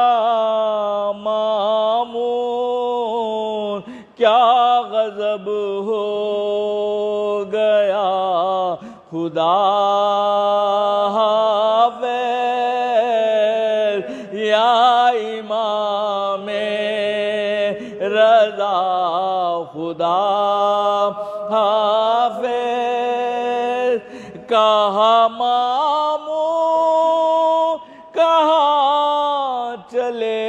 مامون کیا غضب ہو گیا خدا حافظ یا امام رضا خدا حافظ کہاں مامون کہاں چلے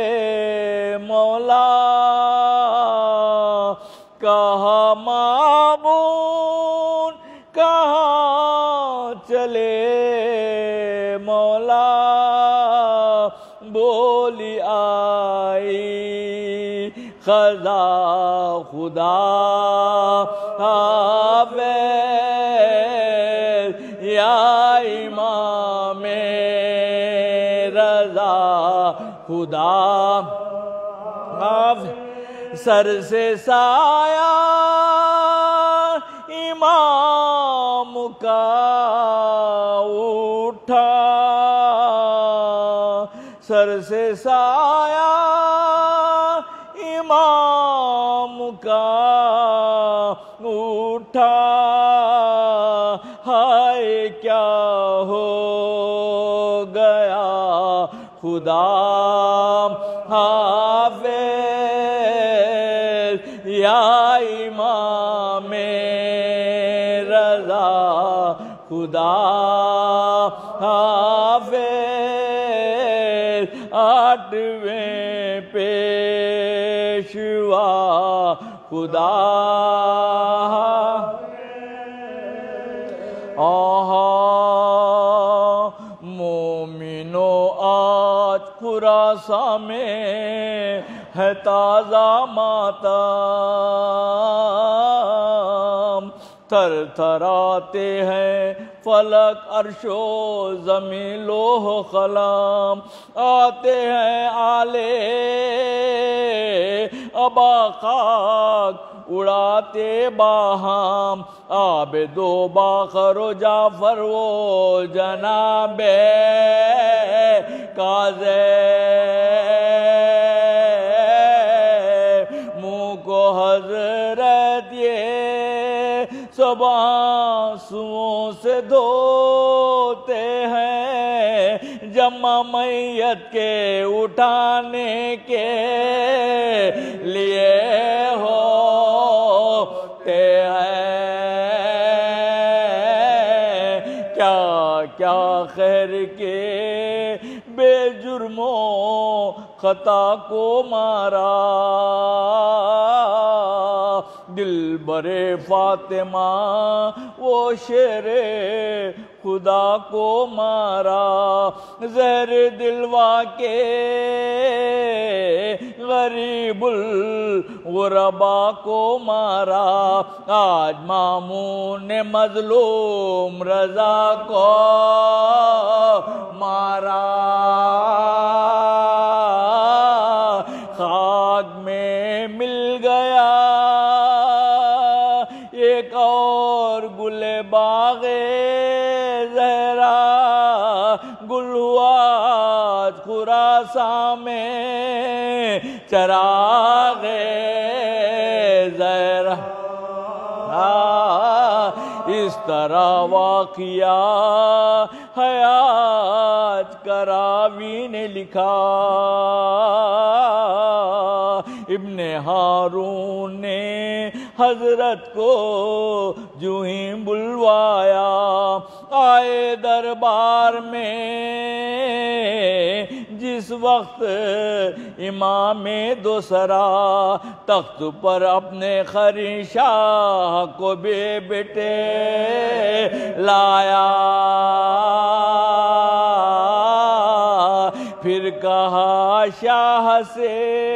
مولا کہاں مامون کہاں چلے مولا بولی آئی خزا خدا حافظ یا امام رضا خدا حافظ سر سے سایہ امام کا اٹھا سر سے سایہ امام کا اٹھا ہائے کیا ہو گیا خدا حافظ یا امام رضا خدا حافظ آٹھویں پیشوا خدا مومنو آج خراساں میں ہے تازہ ماتم تھر تھراتے ہیں فلک عرش و زمین لوح قلم آتے ہیں آلے ابا خاک اڑاتے باہم عابد و باقر و جعفر و جناب کاظم منہ کو حضرت یہ سب آنسوؤں سے دھوتے ہیں جمع میت کے اٹھانے کے لیے ہوتے ہیں کیا کیا خیر کے بے جرموں خطا کو مارا دل برے فاطمہ وہ شیر خدا کو مارا زہر دلوا کے غریب الغربا کو مارا آج مامون نے مظلوم رضا کو مارا خاک میں مل گیا ایک اور گل باغ زہرا گل ہوا آج خراساں میں چراغ زہرا اس طرح واقعہ حیات کراوی نے لکھا ابن ہارون نے حضرت کو جو ہی بلوایا آئے دربار میں جس وقت امام دوسرا تخت پر اپنے خری شاہ کو بے بیٹے لایا پھر کہا شاہ سے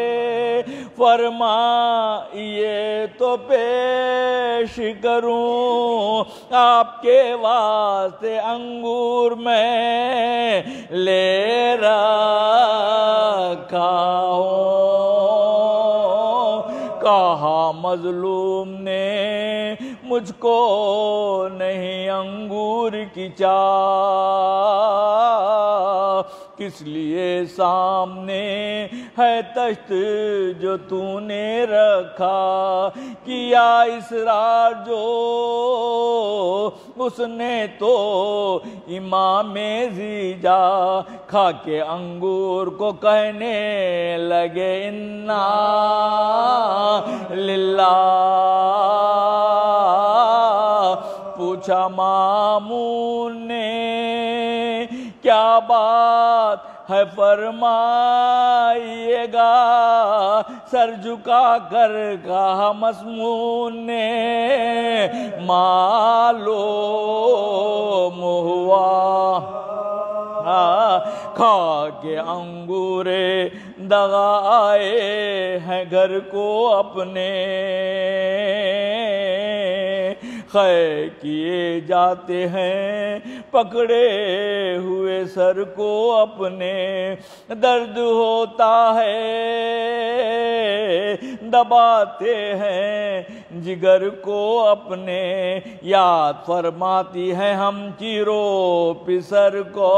فرمائیے تو پیش کروں آپ کے واسطے انگور میں لے رکھا ہوں کہا مظلوم نے مجھ کو نہیں انگور کی چاہ کس لیے سامنے ہے تشت جو تو نے رکھا، کیا اسرار جو اس نے تو امام زیجا کھا کے انگور کو کہنے لگے انا للہ۔ پوچھا مامون نے کیا بات ہے فرمائیے گا، سر جھکا کر کہا مسمون نے معلوم ہوا کھا کے انگورے دغا آئے ہیں گھر کو اپنے، خے کیے جاتے ہیں پکڑے ہوئے سر کو اپنے، درد ہوتا ہے دباتے ہیں جگر کو اپنے، یاد فرماتی ہے ہم چیرو پسر کو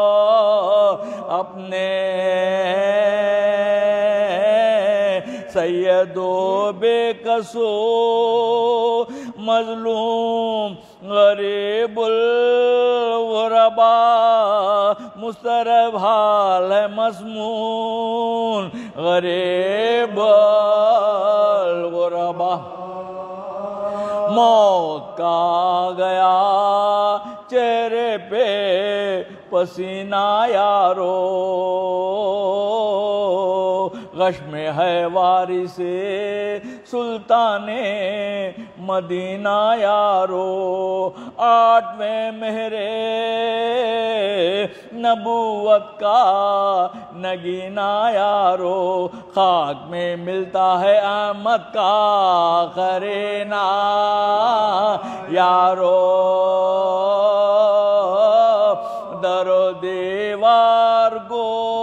اپنے، سید و بے کسو مظلوم غریب الغربا، مسترب حال ہے مسمون غریب الغربا، موت کا آ گیا چہرے پہ پسینہ یارو، غش میں ہے وارث سلطان مدینہ یارو، 8ویں مہر نبوت کا نگینہ یارو، خاک میں ملتا ہے احمد کا قرینہ یارو، در و دیوار کو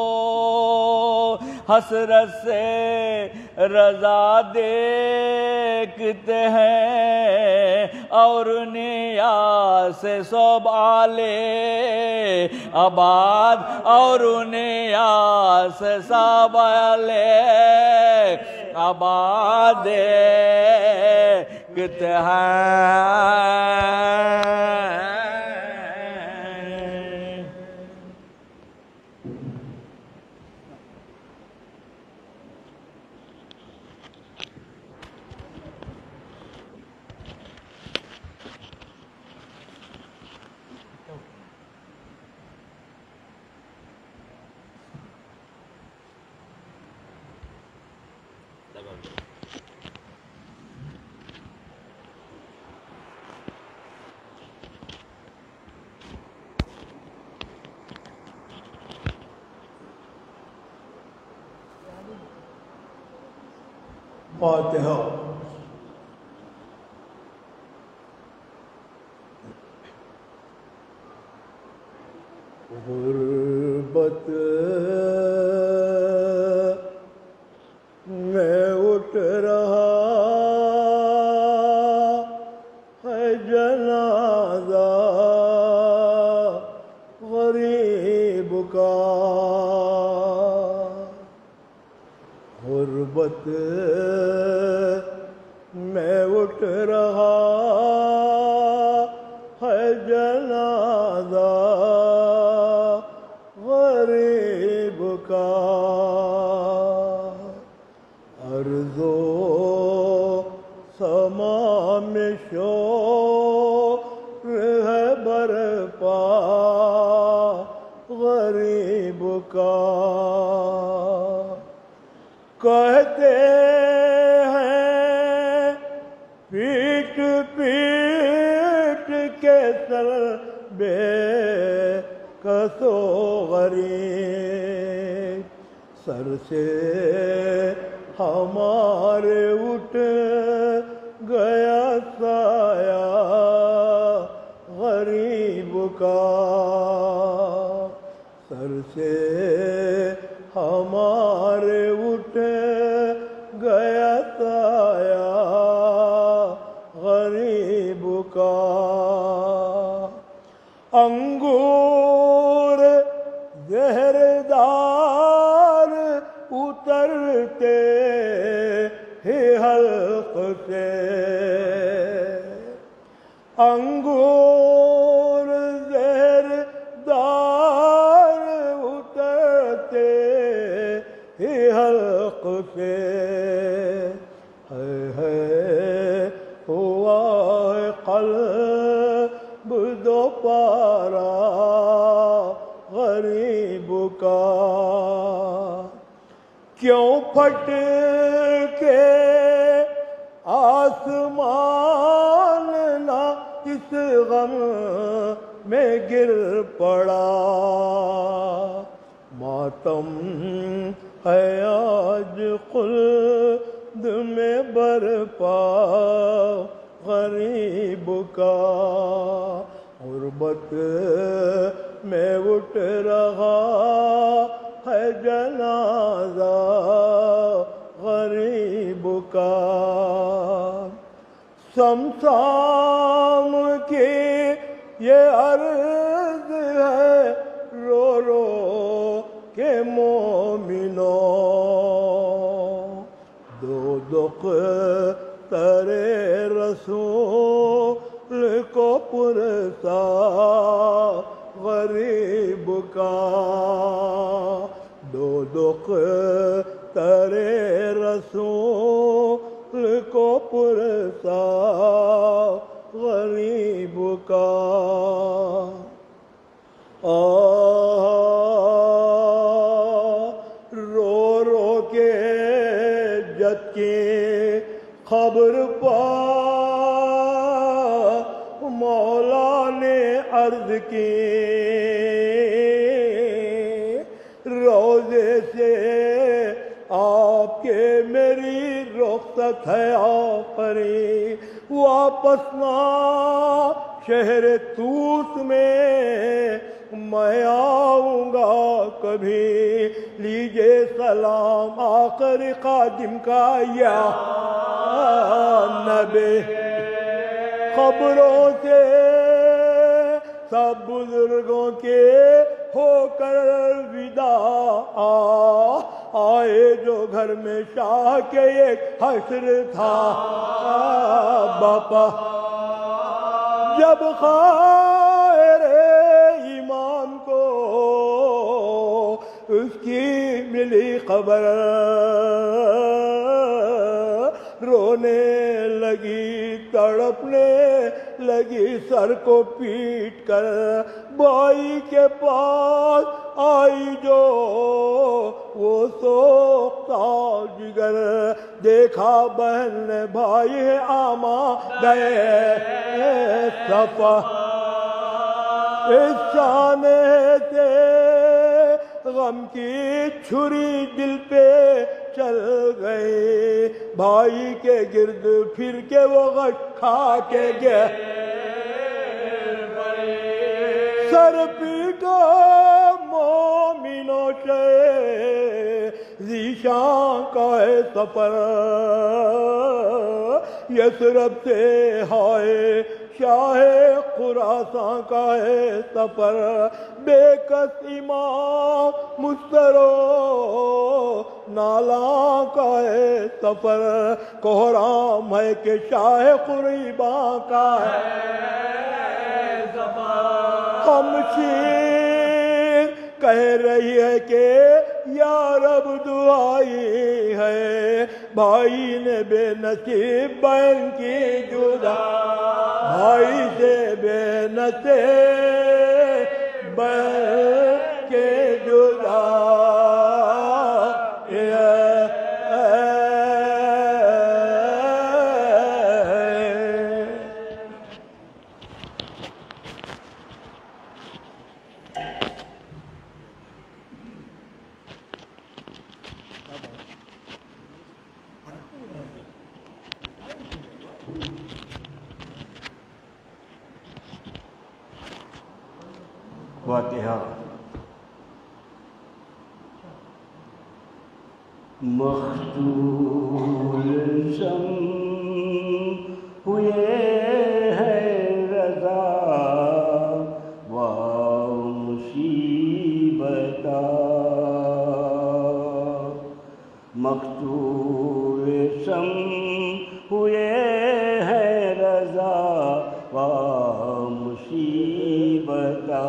حسرت سے رضا دیکھتے ہیں، اور نیاز سے سب آلے آباد، اور نیاز سے سب آلے آباد دیکھتے ہیں۔ فاتحہ۔ غربت میں اٹھ رہا ہے جنازہ غریب کا، غربت میں اٹھ رہا ہے جنازہ غریب کا، ارض و سما میں شور ہے برپا غریب کا، کہتے ہیں پیٹ پیٹ کے سر بے کسو غریب، سر سے ہمارے اٹھ گیا سایہ غریب کا، سر سے ہمارے اٹھ گیا سایہ غریب کا، انگور زہر اترتے ہی حلق سے انگور زہر دار اترتے ہی حلق سے ہے ہوا قلب دوبارہ غریب کا کیوں پھٹ کے آسمان نہ اس غم میں گر پڑا ماتم ہے آج خلد میں برپا غریب کا غربت میں اٹھ رہا ہے جنازہ غریب کا سمسام کی یہ عرض ہے رو رو کے مومنوں دوزخ ترے رسول کو پرسا غریب کا دوزخ ترے رسول کو پرسا غریب کا رو رو کے جد کی خبر پا مولا نے عرض کی روزے سے آپ کے میری رخصت ہے آخری واپس نہ شہر توس میں میں آؤں گا کبھی لیجئے سلام آخر خادم کا یا نبی خبروں سے سب بزرگوں کے ہو کر الوداع آئے جو گھر میں شاہ کے ایک حشر تھا باپا جب خیر ایمان کو اس کی ملی خبر رونے لگی تڑپنے لگی سر کو پیٹ کر بھائی کے پاس آئی جو وہ سوکھتا جگر دیکھا بہن نے بھائی ہے آما گئے صفا اس شانے سے غم کی چھری دل پہ چل گئے بھائی کے گرد پھر کے وہ غش کھا کے گئے سر پیٹو مومنوں سے ذیشان کا ہے سفر یثرب سے ہائے شاہ خراساں کا ہے سفر بے کس امام مسترو نالاں کا ہے سفر کوہرام ہے کہ شاہ قریباں کا ہے سفر ہمشیر کہہ رہی ہے کہ یا رب دعائی ہے بھائی نے بے نصیب بہن کی جدا بھائی سے بے نصیب بہن کے جدا فاتحہ مختول شم ہوئے ہے رضا و مصیبتا مقتول شم ہوئے ہیں رضا و مصیبتا،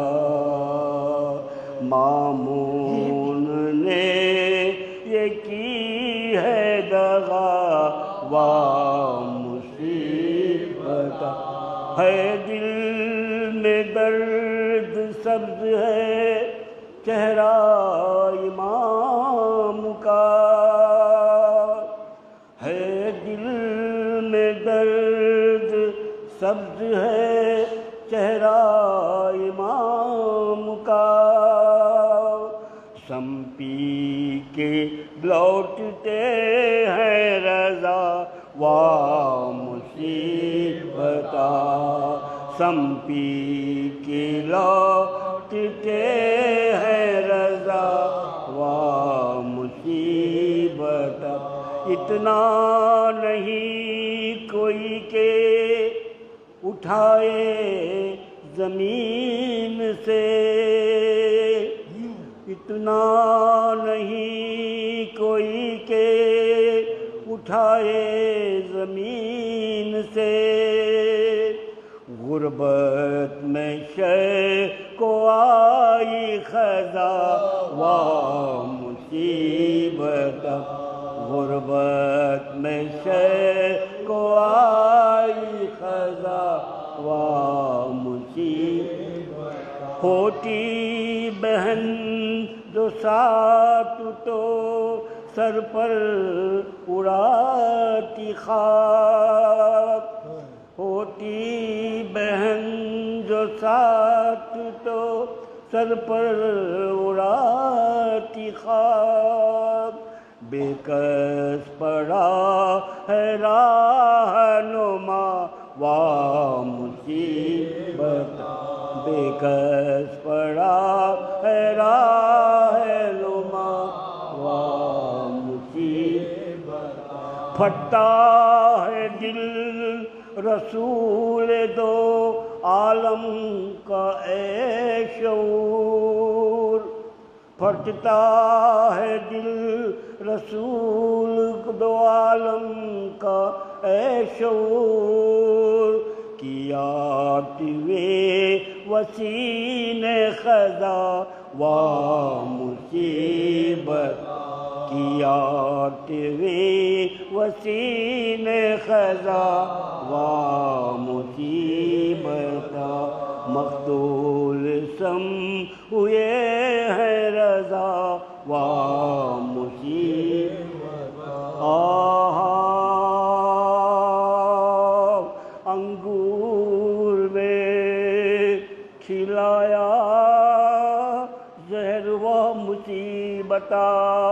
مامون نے یہ کی ہے دغا و مصیبتا، ہے دل میں درد سبز ہے چہرہ امام کا، ہے دل میں درد سبز ہے چہرہ امام کا، سم پی کے لوٹتے ہیں رضا و مصیبتا، سم پی کے لوٹتے ہیں رضا و مصیبتا، اتنا نہیں کوئی کہ اٹھائے زمین سے، اتنا نہیں کوئی کہ اٹھائے زمین سے، غربت میں شے کو آئی خزا و مصیبت، غربت میں شے کو آئی خزا و مصیبت، ہوتی بہن جو ساتھ تو سر پر اڑاتی خاک، ہوتی بہن جو ساتھ تو سر پر اڑاتی خاک، بے کس پڑا ہے رہنما و مصیبت، بے کس پڑا ہے رہنما و مصیبت، پھٹتا ہے دل رسول دو عالم کا اے شعور، پھٹتا ہے دل رسول دو عالم کا اے شعور، کیا ٹوے وسینے خزا و مصیبت، کیا ٹوے وسینے خزا و مصیبت، مقتول سم ہوئے ہیں رضا و مصیبت، انگور میں کھلایا زہر و مصیبتا،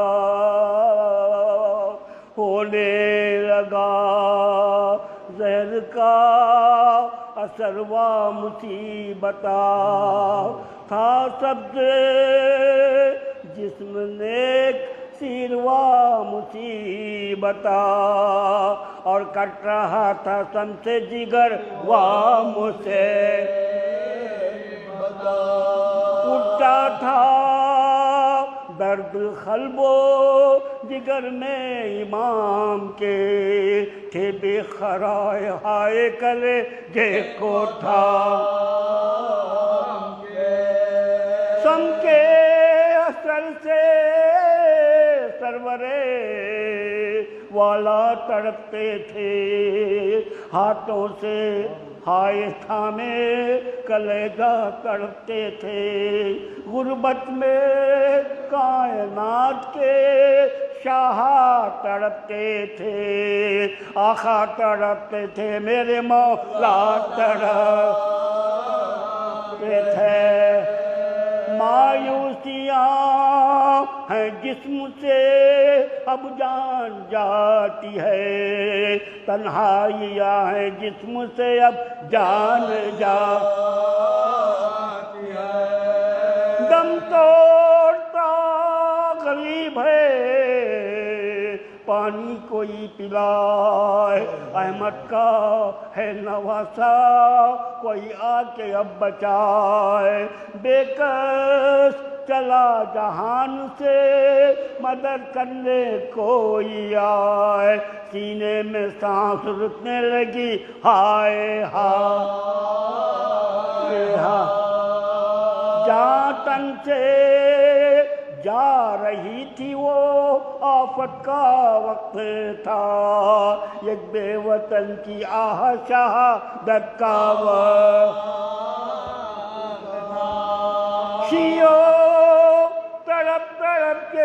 ہونے لگا زہر کا اثر و مصیبتا، تھا سبز جسم نیک سیر و مصیبتا، اور کٹ رہا تھا سم سے جگر و مصیبتا، اٹھا تھا درد قلب و جگر میں امام کے، تھے بے خرائے ہائے کلے جے کو تھا، سم کے اثر سے سرورے والا تڑپتے تھے، ہاتھوں سے ہائے تھامے کلیجہ تڑپتے تھے، غربت میں کائنات کے شاہ تڑپتے تھے، آقا تڑپتے تھے، میرے مولا تڑپتے تھے، مایوسیاں ہیں جسم سے اب جان جاتی ہے، تنہائیاں ہیں جسم سے اب جان جاتی ہے، دم توڑتا غریب ہے پانی کوئی پلائے، احمد کا ہے نواسا کوئی آ کے اب بچائے، بے کس چلا جہان سے مدد کرنے کوئی آئے، سینے میں سانس رکنے لگی ہائے ہائے ہائے، جہاں تن سے جا رہی تھی وہ آفت کا وقت تھا، ایک بے وطن کی آہ شہادت کا وقت، شیعو تڑپ تڑپ کے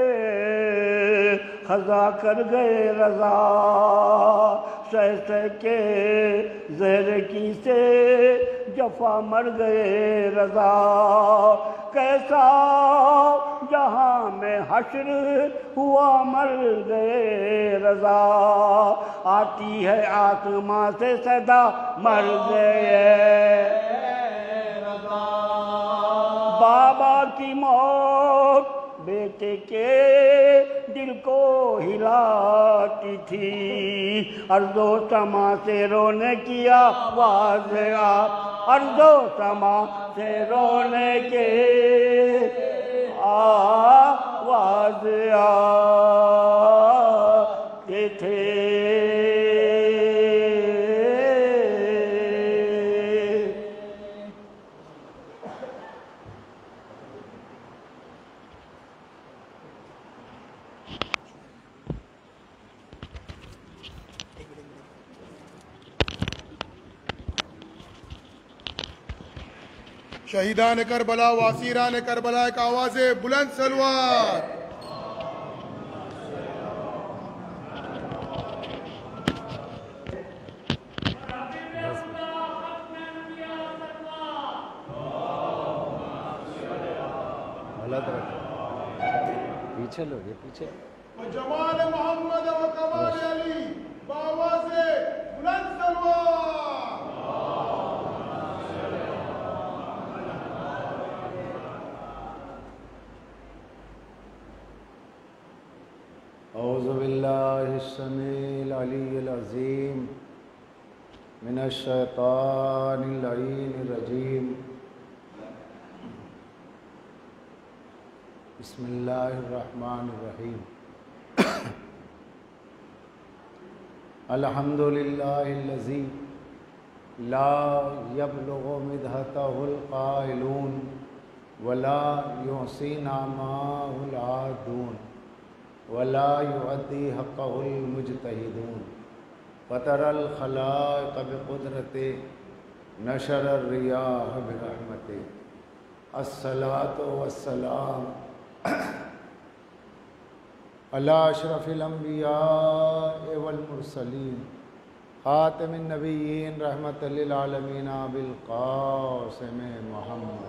خزا کر گئے رضا، سہ سہ کے زہر کی سے جفا مر گئے رضا، کیسا جہاں میں حشر ہوا مر گئے رضا، آتی ہے آسماں سے صدا مر گئے رضا، بابا کی موت بیٹے کے دل کو ہلاتی تھی، ارض و سما سے رونے کی آواز ارض و سما سے رونے کے آواز آتے تھے۔ شہیدان کربلا و اسیران کربلا ایک آواز بلند سلوات۔ پیچھے لوگ پیچھے جمال محمد و کمال علی بآواز بلند سلوات۔ اعوذ باللہ السمیع العلی العظیم من الشیطان اللعین الرجیم، بسم اللہ الرحمن الرحیم، الحمدللہ الذی لا یبلغ مدحتہ القائلون ولا یحصی نعماہ العادون ولا يؤدي حقه المجتهدون، فطر الخلائق بقدرته نشر الرياح برحمته، الصلاة والسلام على أشرف الأنبياء والمرسلين خاتم النبيين رحمة للعالمين بالقاسم محمد،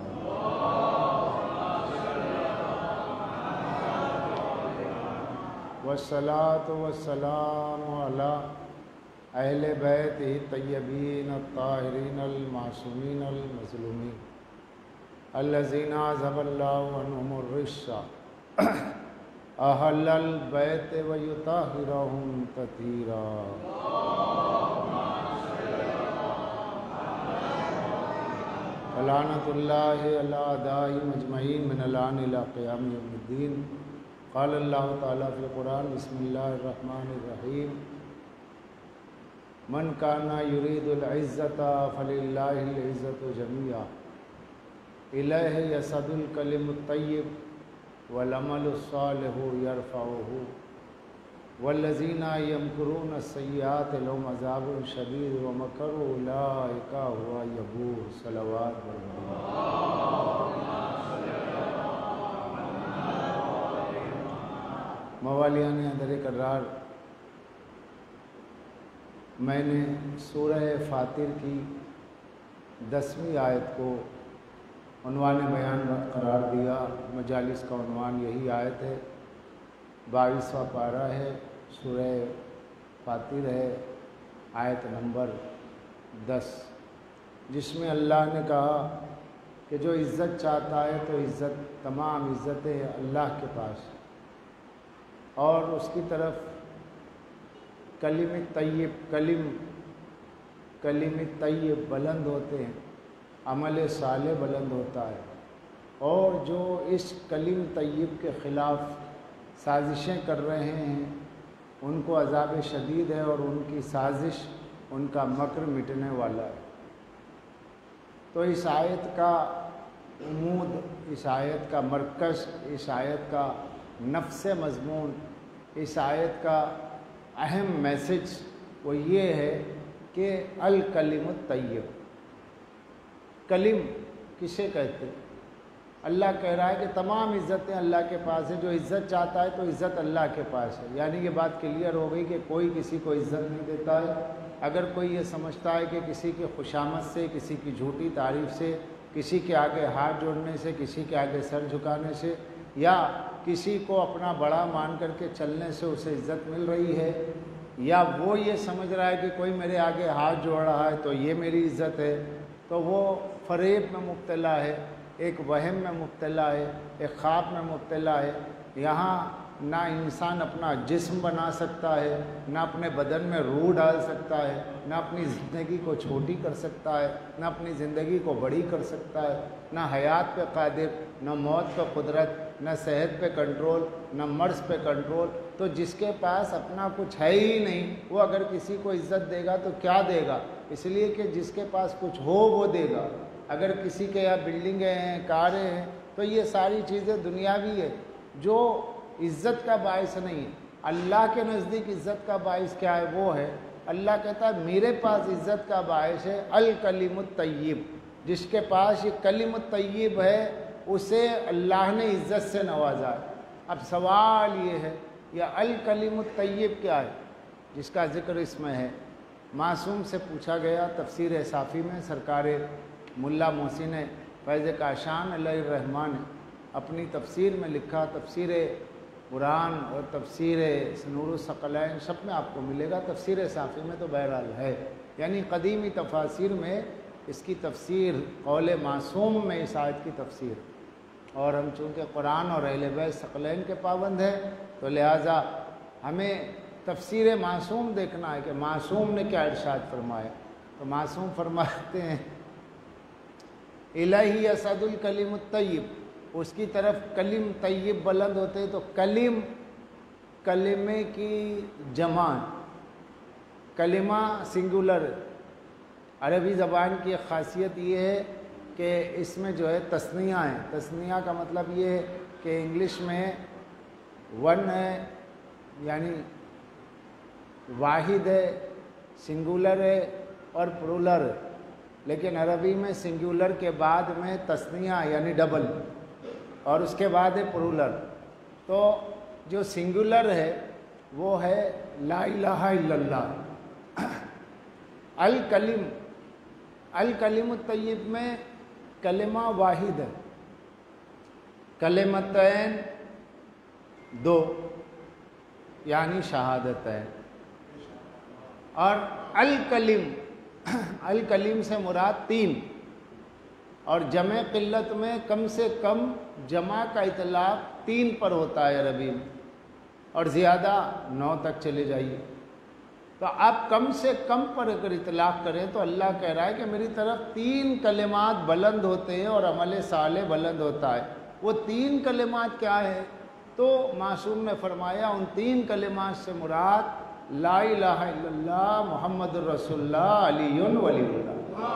والصلاة والسلام على اہل بیت الطیبین الطاہرین المعصومین المظلومین الذین عذب اللہ عنہم الرجس اہل البیت ویطہرہم تطہیرا۔ لعنۃ اللہ علی اعدائہم اجمعین من الآن الی قیام یوم الدین۔ قال اللہ تعالیٰ فی القرآن بسم اللہ الرحمن الرحیم، من کان یرید العزت فللہ العزت جمیعا الیہ یصعد الکلم الطیب والعمل الصالح یرفعہ والذین یمکرون السیئات لهم عذاب شدید ومکر اولئک هو یبور۔ صلوات موالیان اندر کرار، میں نے سورہ فاطر کی 10ویں آیت کو عنوان بیان قرار دیا۔ مجالس کا عنوان یہی آیت ہے، 22واں پارہ ہے، سورہ فاطر ہے، آیت نمبر 10، جس میں اللہ نے کہا کہ جو عزت چاہتا ہے تو عزت، تمام عزتیں اللہ کے پاس، اور اس کی طرف کلم طیب بلند ہوتے ہیں، عمل صالح بلند ہوتا ہے، اور جو اس کلیم طیب کے خلاف سازشیں کر رہے ہیں ان کو عذاب شدید ہے، اور ان کی سازش، ان کا مکر مٹنے والا ہے۔ تو اس آیت کا عمود، اس آیت کا مرکز، اس آیت کا نفس مضمون، اس آیت کا اہم میسج وہ یہ ہے کہ الکلم الطیب، کلم کسے کہتے ہیں؟ اللہ کہہ رہا ہے کہ تمام عزتیں اللہ کے پاس ہیں، جو عزت چاہتا ہے تو عزت اللہ کے پاس ہے۔ یعنی یہ بات کلیئر ہو گئی کہ کوئی کسی کو عزت نہیں دیتا ہے۔ اگر کوئی یہ سمجھتا ہے کہ کسی کی خوشامد سے، کسی کی جھوٹی تعریف سے، کسی کے آگے ہاتھ جوڑنے سے، کسی کے آگے سر جھکانے سے، یا کسی کو اپنا بڑا مان کر کے چلنے سے اسے عزت مل رہی ہے، یا وہ یہ سمجھ رہا ہے کہ کوئی میرے آگے ہاتھ جوڑ رہا ہے تو یہ میری عزت ہے، تو وہ فریب میں مبتلا ہے، ایک وہم میں مبتلا ہے، ایک خواب میں مبتلا ہے۔ یہاں نہ انسان اپنا جسم بنا سکتا ہے، نہ اپنے بدن میں روح ڈال سکتا ہے، نہ اپنی زندگی کو چھوٹی کر سکتا ہے، نہ اپنی زندگی کو بڑی کر سکتا ہے، نہ حیات پہ قادر، نہ موت پہ قدرت، نہ صحت پہ کنٹرول، نہ مرض پہ کنٹرول۔ تو جس کے پاس اپنا کچھ ہے ہی نہیں، وہ اگر کسی کو عزت دے گا تو کیا دے گا؟ اس لیے کہ جس کے پاس کچھ ہو وہ دے گا۔ اگر کسی کے یہاں بلڈنگیں ہیں، کاریں ہیں، تو یہ ساری چیزیں دنیاوی ہے جو عزت کا باعث نہیں ہے۔ اللہ کے نزدیک عزت کا باعث کیا ہے؟ وہ ہے، اللہ کہتا ہے میرے پاس عزت کا باعث ہے الکلم الطیب، جس کے پاس یہ کلم الطیب ہے اسے اللہ نے عزت سے نوازا ہے۔ اب سوال یہ ہے، یہ الکلم الطیب کیا ہے جس کا ذکر اس میں ہے؟ معصوم سے پوچھا گیا، تفسیر صافی میں سرکار ملا محسن فیض کاشان علیہ الرحمٰن نے اپنی تفسیر میں لکھا، تفسیر قرآن اور تفسیر نور الثقلین سب میں آپ کو ملے گا، تفسیر صافی میں تو بہرحال ہے، یعنی قدیمی تفاسیر میں اس کی تفسیر قول معصوم میں اس آیت کی تفسیر، اور ہم چونکہ قرآن اور اہل بیت ثقلین کے پابند ہیں تو لہٰذا ہمیں تفسیر معصوم دیکھنا ہے کہ معصوم نے کیا ارشاد فرمایا۔ تو معصوم فرماتے ہیں الہی اسد الکلم الطیب، اس کی طرف کلم طیب بلند ہوتے تو کلم کلمے کی جمع، کلمہ سنگولر۔ عربی زبان کی ایک خاصیت یہ ہے کہ اس میں جو ہے تثنیہ ہیں، تثنیہ کا مطلب یہ ہے کہ انگلش میں ون ہے یعنی واحد ہے، سنگولر ہے اور پلورل ہے، لیکن عربی میں سنگولر کے بعد میں تثنیہ یعنی ڈبل، اور اس کے بعد ہے پلورل۔ تو جو سنگولر ہے وہ ہے لا الہ الا اللہ۔ الکلم الطیب میں کلمہ واحد ہے، کلمتین دو یعنی شہادتین، اور الکلم سے مراد تین، اور جمع قلت میں کم سے کم جمع کا اطلاق تین پر ہوتا ہے عربی میں، اور زیادہ 9 تک چلے جائیے۔ تو آپ کم سے کم پر اگر اطلاق کریں تو اللہ کہہ رہا ہے کہ میری طرف 3 کلمات بلند ہوتے ہیں اور عمل صالح بلند ہوتا ہے۔ وہ 3 کلمات کیا ہے؟ تو معصوم نے فرمایا ان 3 کلمات سے مراد لا الہ الا اللہ محمد الرسول اللہ علی ولی اللہ۔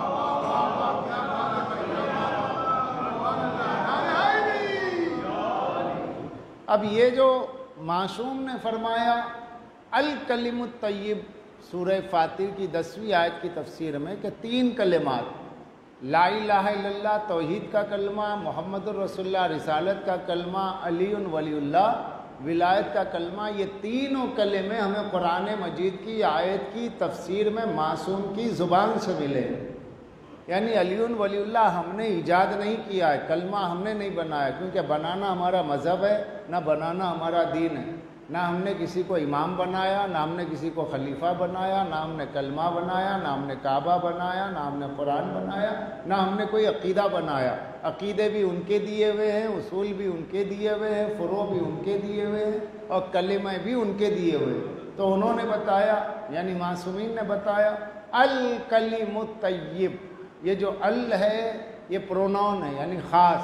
اب یہ جو معصوم نے فرمایا الکلم الطیب سورہ فاتر کی 10ویں آیت کی تفسیر میں کہ 3 کلمات، لا الہ الا اللہ توحید کا کلمہ، محمد الرسول اللہ رسالت کا کلمہ، علی ولی اللہ ولایت کا کلمہ، یہ تینوں کلمے ہمیں قرآن مجید کی آیت کی تفسیر میں معصوم کی زبان سے ملے۔ یعنی علی ولی اللہ ہم نے ایجاد نہیں کیا ہے، کلمہ ہم نے نہیں بنایا، کیونکہ بنانا ہمارا مذہب ہے، نہ بنانا ہمارا دین ہے۔ نہ ہم نے کسی کو امام بنایا، نہ ہم نے کسی کو خلیفہ بنایا، نہ ہم نے کلمہ بنایا، نہ ہم نے کعبہ بنایا، نہ ہم نے قرآن بنایا، نہ ہم نے کوئی عقیدہ بنایا۔ عقیدے بھی ان کے دیے ہوئے ہیں، اصول بھی ان کے دیے ہوئے ہیں، فروع بھی ان کے دیے ہوئے ہیں، اور کلمہ بھی ان کے دیے ہوئے ہیں۔ تو انہوں نے بتایا، یعنی معصومین نے بتایا الکلم الطیب، یہ جو ال ہے یہ پروناؤن ہے یعنی خاص،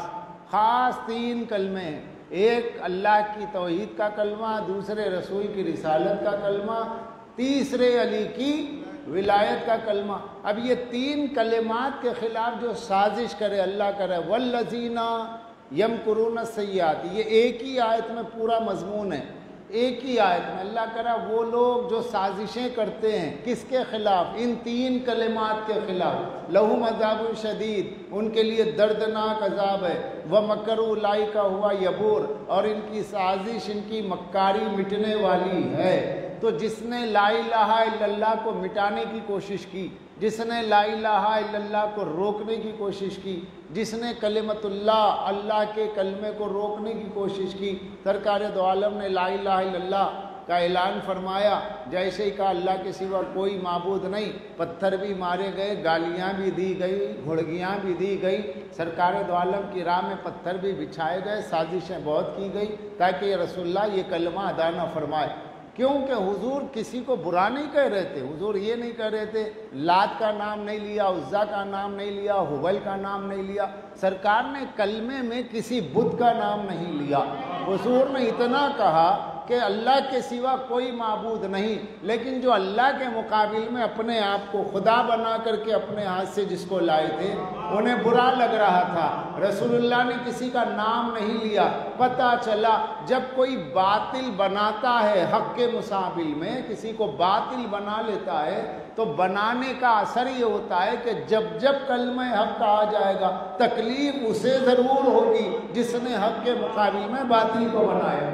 خاص 3 کلمے ہیں، ایک اللہ کی توحید کا کلمہ، دوسرے رسول کی رسالت کا کلمہ، تیسرے علی کی ولایت کا کلمہ۔ اب یہ 3 کلمات کے خلاف جو سازش کرے اللہ کرے، والذین یمکرون السیئات، یہ ایک ہی آیت میں پورا مضمون ہے، ایک ہی آیت میں اللہ کرا وہ لوگ جو سازشیں کرتے ہیں کس کے خلاف؟ ان 3 کلمات کے خلاف، لہم عذاب شدید، ان کے لیے دردناک عذاب ہے، ومکروا اولئک ہوا یبور، اور ان کی سازش، ان کی مکاری مٹنے والی ہے۔ تو جس نے لا الہ الا اللہ کو مٹانے کی کوشش کی، جس نے لا الہ الا اللہ کو روکنے کی کوشش کی، جس نے کلمت اللہ، اللہ کے کلمے کو روکنے کی کوشش کی، سرکار دو عالم نے لا الہ الا اللہ کا اعلان فرمایا، جیسے ہی کہا اللہ کے سوا کوئی معبود نہیں، پتھر بھی مارے گئے، گالیاں بھی دی گئی، گھڑگیاں بھی دی گئی، سرکار دو عالم کی راہ میں پتھر بھی بچھائے گئے، سازشیں بہت کی گئی تاکہ یہ رسول اللہ یہ کلمہ ادا نہ فرمائے۔ کیونکہ حضور کسی کو برا نہیں کہہ رہے تھے، حضور یہ نہیں کہہ رہے تھے، لات کا نام نہیں لیا، عزا کا نام نہیں لیا، حبل کا نام نہیں لیا، سرکار نے کلمے میں کسی بت کا نام نہیں لیا، حضور نے اتنا کہا کہ اللہ کے سوا کوئی معبود نہیں، لیکن جو اللہ کے مقابل میں اپنے آپ کو خدا بنا کر کے اپنے ہاتھ سے جس کو لائے تھے انہیں برا لگ رہا تھا۔ رسول اللہ نے کسی کا نام نہیں لیا۔ پتہ چلا جب کوئی باطل بناتا ہے حق کے مقابل میں، کسی کو باطل بنا لیتا ہے تو بنانے کا اثر یہ ہوتا ہے کہ جب جب کلمہ حق کہا جائے گا تکلیف اسے ضرور ہوگی جس نے حق کے مقابل میں باطل کو بنایا۔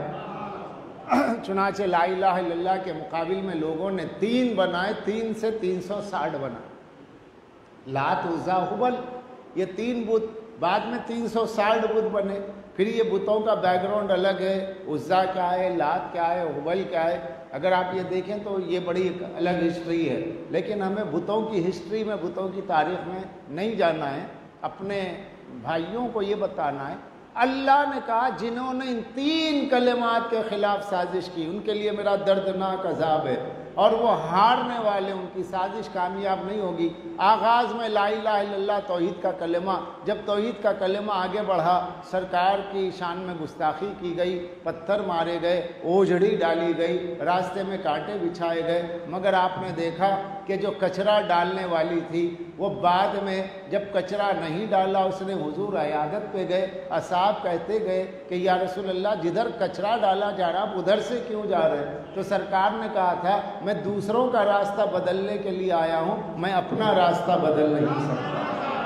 چنانچہ لا الہ الا اللہ کے مقابل میں لوگوں نے 3 بنائے، 3 سے 360 بنائے، لات عزا حبل، یہ 3 بت، بعد میں 360 بت بنے۔ پھر یہ بتوں کا بیک گراؤنڈ الگ ہے، عزا کیا ہے، لات کیا ہے، حبل کیا ہے، اگر آپ یہ دیکھیں تو یہ بڑی ایک الگ ہسٹری ہے، لیکن ہمیں بتوں کی ہسٹری میں، بتوں کی تاریخ میں نہیں جانا ہے، اپنے بھائیوں کو یہ بتانا ہے۔ اللہ نے کہا جنہوں نے ان 3 کلمات کے خلاف سازش کی ان کے لیے میرا دردناک عذاب ہے، اور وہ ہارنے والے، ان کی سازش کامیاب نہیں ہوگی۔ آغاز میں لا الہ الا اللہ توحید کا کلمہ، جب توحید کا کلمہ آگے بڑھا، سرکار کی شان میں گستاخی کی گئی، پتھر مارے گئے، اوجھڑی ڈالی گئی، راستے میں کانٹے بچھائے گئے، مگر آپ نے دیکھا کہ جو کچرا ڈالنے والی تھی وہ بعد میں جب کچرا نہیں ڈالا اس نے حضور عیادت پہ گئے، اصحاب کہتے گئے کہ یا رسول اللہ جدھر کچرا ڈالا جا رہا آپ ادھر سے کیوں جا رہے ہیں؟ تو سرکار نے کہا تھا میں دوسروں کا راستہ بدلنے کے لیے آیا ہوں، میں اپنا راستہ بدل نہیں سکتا۔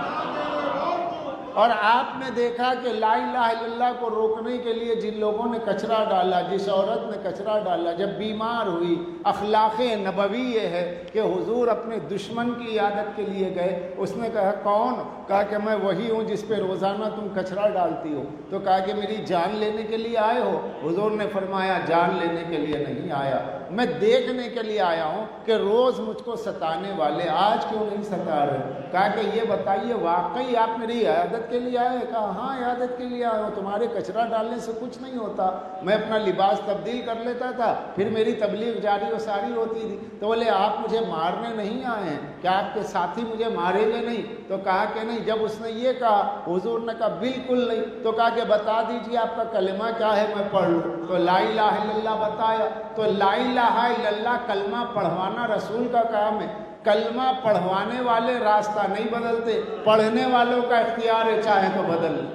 اور آپ نے دیکھا کہ لا الہ الا اللہ کو روکنے کے لیے جن لوگوں نے کچرا ڈالا، جس عورت نے کچرا ڈالا، جب بیمار ہوئی، اخلاق نبوی یہ ہے کہ حضور اپنے دشمن کی عیادت کے لیے گئے، اس نے کہا کون؟ کہا کہ میں وہی ہوں جس پہ روزانہ تم کچرا ڈالتی ہو۔ تو کہا کہ میری جان لینے کے لیے آئے ہو؟ حضور نے فرمایا جان لینے کے لیے نہیں آیا، میں دیکھنے کے لیے آیا ہوں کہ روز مجھ کو ستانے والے آج کیوں نہیں ستا رہے۔ کہا کہ یہ بتائیے واقعی آپ میری عیادت کے لیے آئے؟ کہا ہاں عیادت کے لیے آئے ہو، تمہارے کچرا ڈالنے سے کچھ نہیں ہوتا، میں اپنا لباس تبدیل کر لیتا تھا، پھر میری تبلیغ جاری و ساری ہوتی تھی۔ تو بولے آپ مجھے مارنے نہیں آئے ہیں کیا؟ آپ کے ساتھی مجھے ماریں گے نہیں؟ تو کہا کہ نہیں۔ جب اس نے یہ کہا حضور نے کہا بالکل نہیں۔ تو کہا کہ بتا دیجیے آپ کا کلمہ کیا ہے میں پڑھ لوں۔ تو لا الہ الا اللہ بتایا۔ تو لا الہ الا اللہ کلمہ پڑھوانا رسول کا کام ہے، کلمہ پڑھوانے والے راستہ نہیں بدلتے، پڑھنے والوں کا اختیار ہے، چاہے تو بدل لیں۔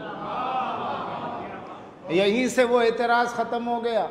یہیں سے وہ اعتراض ختم ہو گیا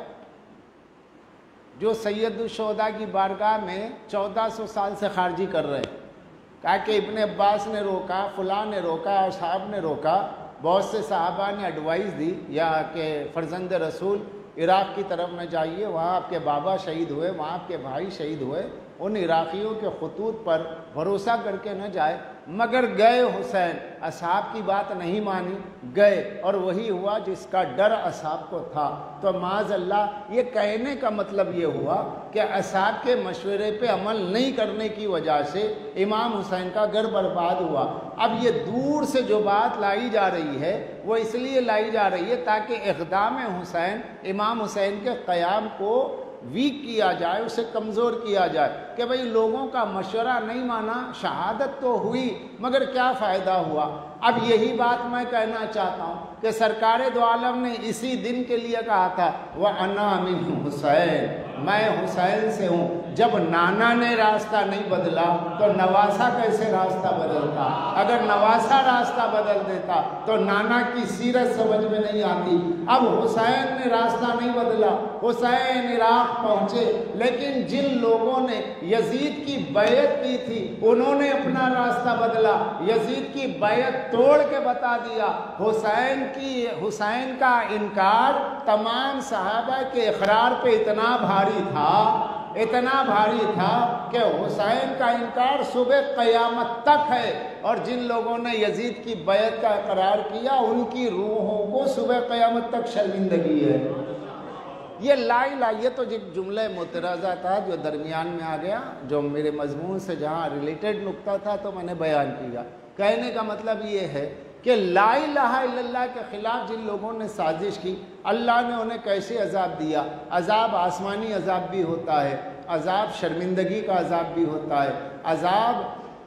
جو سید الشہداء کی بارگاہ میں 1400 سال سے خارجی کر رہے ہیں۔ کہا کہ ابن عباس نے روکا، فلاں نے روکا، اصحاب نے روکا، بہت سے صحابہ نے ایڈوائز دی یا کہ فرزند رسول عراق کی طرف نہ جائیے، وہاں آپ کے بابا شہید ہوئے، وہاں آپ کے بھائی شہید ہوئے، ان عراقیوں کے خطوط پر بھروسہ کر کے نہ جائے۔ مگر گئے حسین، اصحاب کی بات نہیں مانی، گئے، اور وہی ہوا جس کا ڈر اصحاب کو تھا۔ تو معاذ اللہ یہ کہنے کا مطلب یہ ہوا کہ اصحاب کے مشورے پہ عمل نہیں کرنے کی وجہ سے امام حسین کا گھر برباد ہوا۔ اب یہ دور سے جو بات لائی جا رہی ہے وہ اس لیے لائی جا رہی ہے تاکہ اقدام حسین، امام حسین کے قیام کو ویک کیا جائے، اسے کمزور کیا جائے کہ بھئی لوگوں کا مشورہ نہیں مانا، شہادت تو ہوئی مگر کیا فائدہ ہوا۔ اب یہی بات میں کہنا چاہتا ہوں کہ سرکار دو عالم نے اسی دن کے لیے کہا تھا وَأَنَا مِنْ حُسَيْن، میں حسین سے ہوں۔ جب نانا نے راستہ نہیں بدلا تو نواسا کیسے راستہ بدلتا؟ اگر نواسا راستہ بدل دیتا تو نانا کی سیرت سمجھ میں نہیں آتی۔ اب حسین نے راستہ نہیں بدلا، حسین عراق پہنچے، لیکن جن لوگوں نے یزید کی بیعت کی تھی انہوں نے اپنا راستہ بدلا، یزید کی بیعت توڑ کے بتا دیا۔ حسین کا انکار تمام صحابہ کے اقرار پہ اتنا بھاری تھا کہ حسین کا انکار صبح قیامت تک ہے، اور جن لوگوں نے یزید کی بیعت کا اقرار کیا ان کی روحوں کو صبح قیامت تک شرمندگی ہے۔ یہ لا الہ، یہ تو ایک جملہ مترازہ تھا جو درمیان میں آ گیا، جو میرے مضمون سے جہاں ریلیٹڈ نقطہ تھا تو میں نے بیان کیا۔ کہنے کا مطلب یہ ہے کہ لا الہ الا اللہ کے خلاف جن لوگوں نے سازش کی، اللہ نے انہیں کیسے عذاب دیا۔ عذاب آسمانی عذاب بھی ہوتا ہے، عذاب شرمندگی کا عذاب بھی ہوتا ہے، عذاب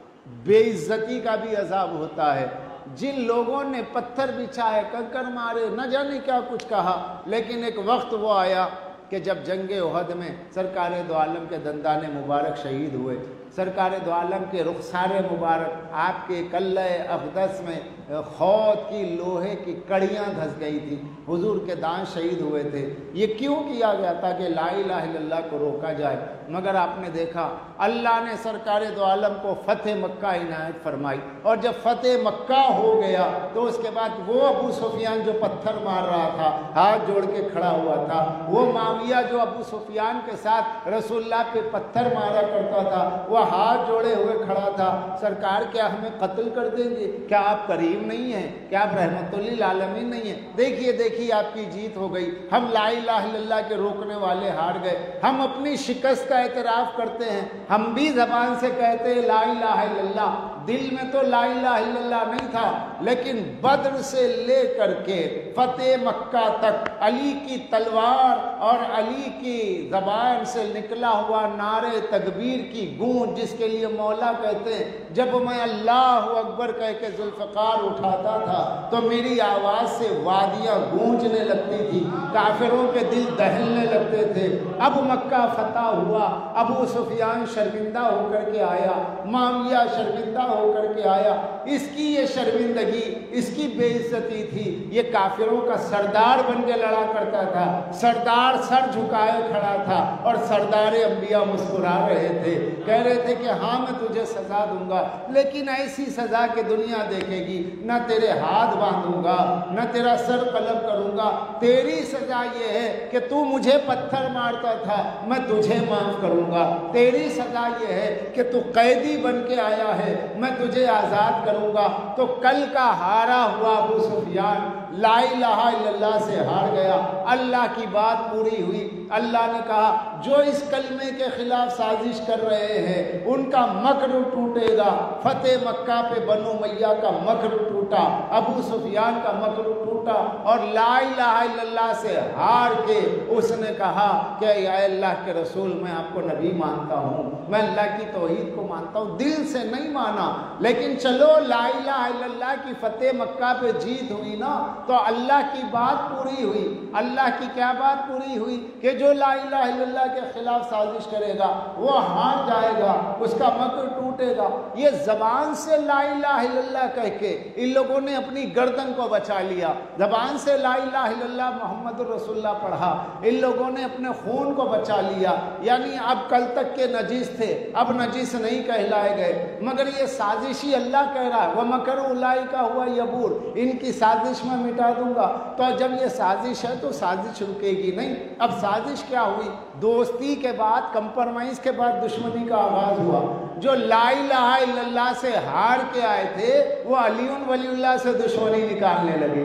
بے عزتی کا بھی عذاب ہوتا ہے۔ جن لوگوں نے پتھر بچھائے، کنکر مارے، نہ جانے کیا کچھ کہا، لیکن ایک وقت وہ آیا کہ جب جنگ احد میں سرکار دو عالم کے دندان مبارک شہید ہوئے، سرکار دو عالم کے رخسار مبارک، آپ کے کلہ اقدس میں خود کی لوہے کی کڑیاں دھس گئی تھی، حضور کے دان شہید ہوئے تھے۔ یہ کیوں کیا گیا تھا کہ لا الہ الا اللہ کو روکا جائے، مگر آپ نے دیکھا اللہ نے سرکار دو عالم کو فتح مکہ عنایت فرمائی، اور جب فتح مکہ ہو گیا تو اس کے بعد وہ ابو سفیان جو پتھر مار رہا تھا، ہاتھ جوڑ کے کھڑا ہوا تھا، وہ معاویہ جو ابو سفیان کے ساتھ رسول اللہ پہ پتھر مارا کرتا تھا، وہ ہاتھ جوڑے ہوئے کھڑا تھا، سرکار کیا ہمیں قتل کر دیں گے؟ کیا آپ کریم نہیں ہیں؟ کیا آپ رحمت للعالمین نہیں ہیں؟ دیکھیے آپ کی جیت ہو گئی، ہم لا الہ الا اللہ کے روکنے والے ہار گئے، ہم اپنی شکست کا اعتراف کرتے ہیں، ہم بھی زبان سے کہتے ہیں لا الہ الا اللہ، دل میں تو لا الہ الا اللہ نہیں تھا، لیکن بدر سے لے کر کے فتح مکہ تک علی کی تلوار اور علی کی زبان سے نکلا ہوا نعرے تکبیر کی گونج، جس کے لیے مولا کہتے ہیں جب میں اللہ اکبر کہہ کے ذوالفقار اٹھاتا تھا تو میری آواز سے وادیاں گونجنے لگتی تھی، کافروں کے دل دہلنے لگتے تھے۔ اب مکہ فتح ہوا، ابو سفیان شرمندہ ہو کر کے آیا، معاویہ شرمندہ ہو کر کے آیا، اس کی یہ شرمندگی، اس کی بے عزتی تھی۔ یہ کافروں کا سردار بن کے لڑا کرتا تھا، سردار سر جھکائے کھڑا تھا، اور سردار انبیاء مسکرا رہے تھے، کہہ رہے تھے کہ ہاں میں تجھے سزا دوں گا، لیکن ایسی سزا کہ دنیا دیکھے گی، نہ تیرے ہاتھ باندھوں گا، نہ تیرا سر قلم کروں گا، تیری سزا یہ ہے کہ تو مجھے پتھر مارتا تھا، میں تجھے معاف کروں گا، تیری سزا یہ ہے کہ تو قیدی بن کے آیا ہے، میں تجھے آزاد کروں گا۔ تو کل کا ہارا ہوا ابو سفیان لا الہ الا اللہ سے ہار گیا، اللہ کی بات پوری ہوئی، اللہ نے کہا جو اس کلمے کے خلاف سازش کر رہے ہیں ان کا مکر ٹوٹے گا۔ فتح مکہ پہ بنو امیہ کا مکر ٹوٹا، ابو سفیان کا مکر ٹوٹا، اور لا الہ الا اللہ سے ہار کے اس نے کہا کہ اے اللہ کے رسول میں آپ کو نبی مانتا ہوں، میں اللہ کی توحید کو مانتا ہوں، دل سے نہیں مانا، لیکن چلو لا الہ الا اللہ کی فتح مکہ پہ جیت ہوئی نا، تو اللہ کی بات پوری ہوئی۔ اللہ کی کیا بات پوری ہوئی؟ کہ جو لا الہ الا اللہ کے خلاف سازش کرے گا وہ ہار جائے گا، اس کا مکر ٹوٹے گا۔ یہ زبان سے لا الہ الا اللہ کہہ کے ان لوگوں نے اپنی گردن کو بچا لیا، زبان سے لا الہ الا اللہ محمد رسول اللہ پڑھا، ان لوگوں نے اپنے خون کو بچا لیا، یعنی اب کل تک کے نجیس تھے اب نجیس نہیں کہلائے گئے، مگر یہ سازشی اللہ کہہ رہا ہے وَمَكَرُ أُولَٰئِكَ هُوَ يَبُورُ، ان کی سازش میں مٹا دوں گا۔ تو جب یہ سازش ہے تو سازش رکے گی نہیں۔ اب سازش کیا ہوئی؟ دوستی کے بعد، کمپرمائز کے بعد دشمنی کا آغاز ہوا۔ جو لا الہ الا اللہ سے ہار کے آئے تھے وہ علی ولی اللہ سے دشمنی نکالنے لگے۔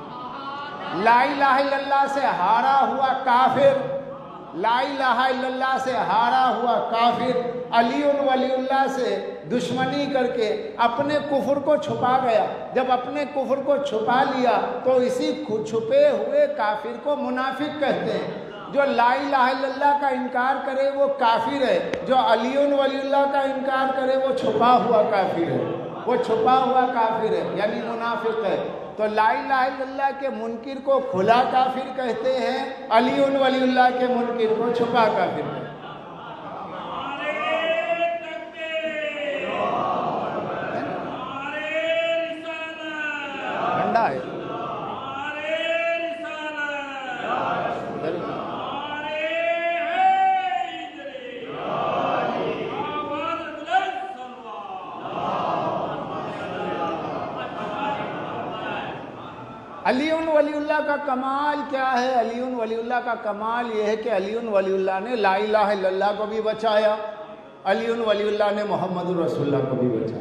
لا الہ الا اللہ سے ہارا ہوا کافر، لا الہ الا اللہ سے ہارا ہوا کافر علی ولی اللہ سے دشمنی کر کے اپنے کفر کو چھپا گیا۔ جب اپنے کفر کو چھپا لیا تو اسی چھپے ہوئے کافر کو منافق کہتے ہیں۔ جو لا الہ الا اللہ کا انکار کرے وہ کافر ہے، جو علی ولی اللہ کا انکار کرے وہ چھپا ہوا کافر ہے، وہ چھپا ہوا کافر ہے، یعنی منافق ہے۔ تو لا الہ الا اللہ کے منکر کو کھلا کافر کہتے ہیں، علی ولی اللہ کے منکر کو چھپا کافر کہتے ہیں۔ ٹھنڈا ہے علی ولی اللہ کا کمال کیا ہے؟ علی ولی اللہ کا کمال یہ ہے کہ علی ولی اللہ نے لا الہ الا اللہ کو بھی بچایا، علی ولی اللہ نے محمد الرسول اللہ کو بھی بچایا،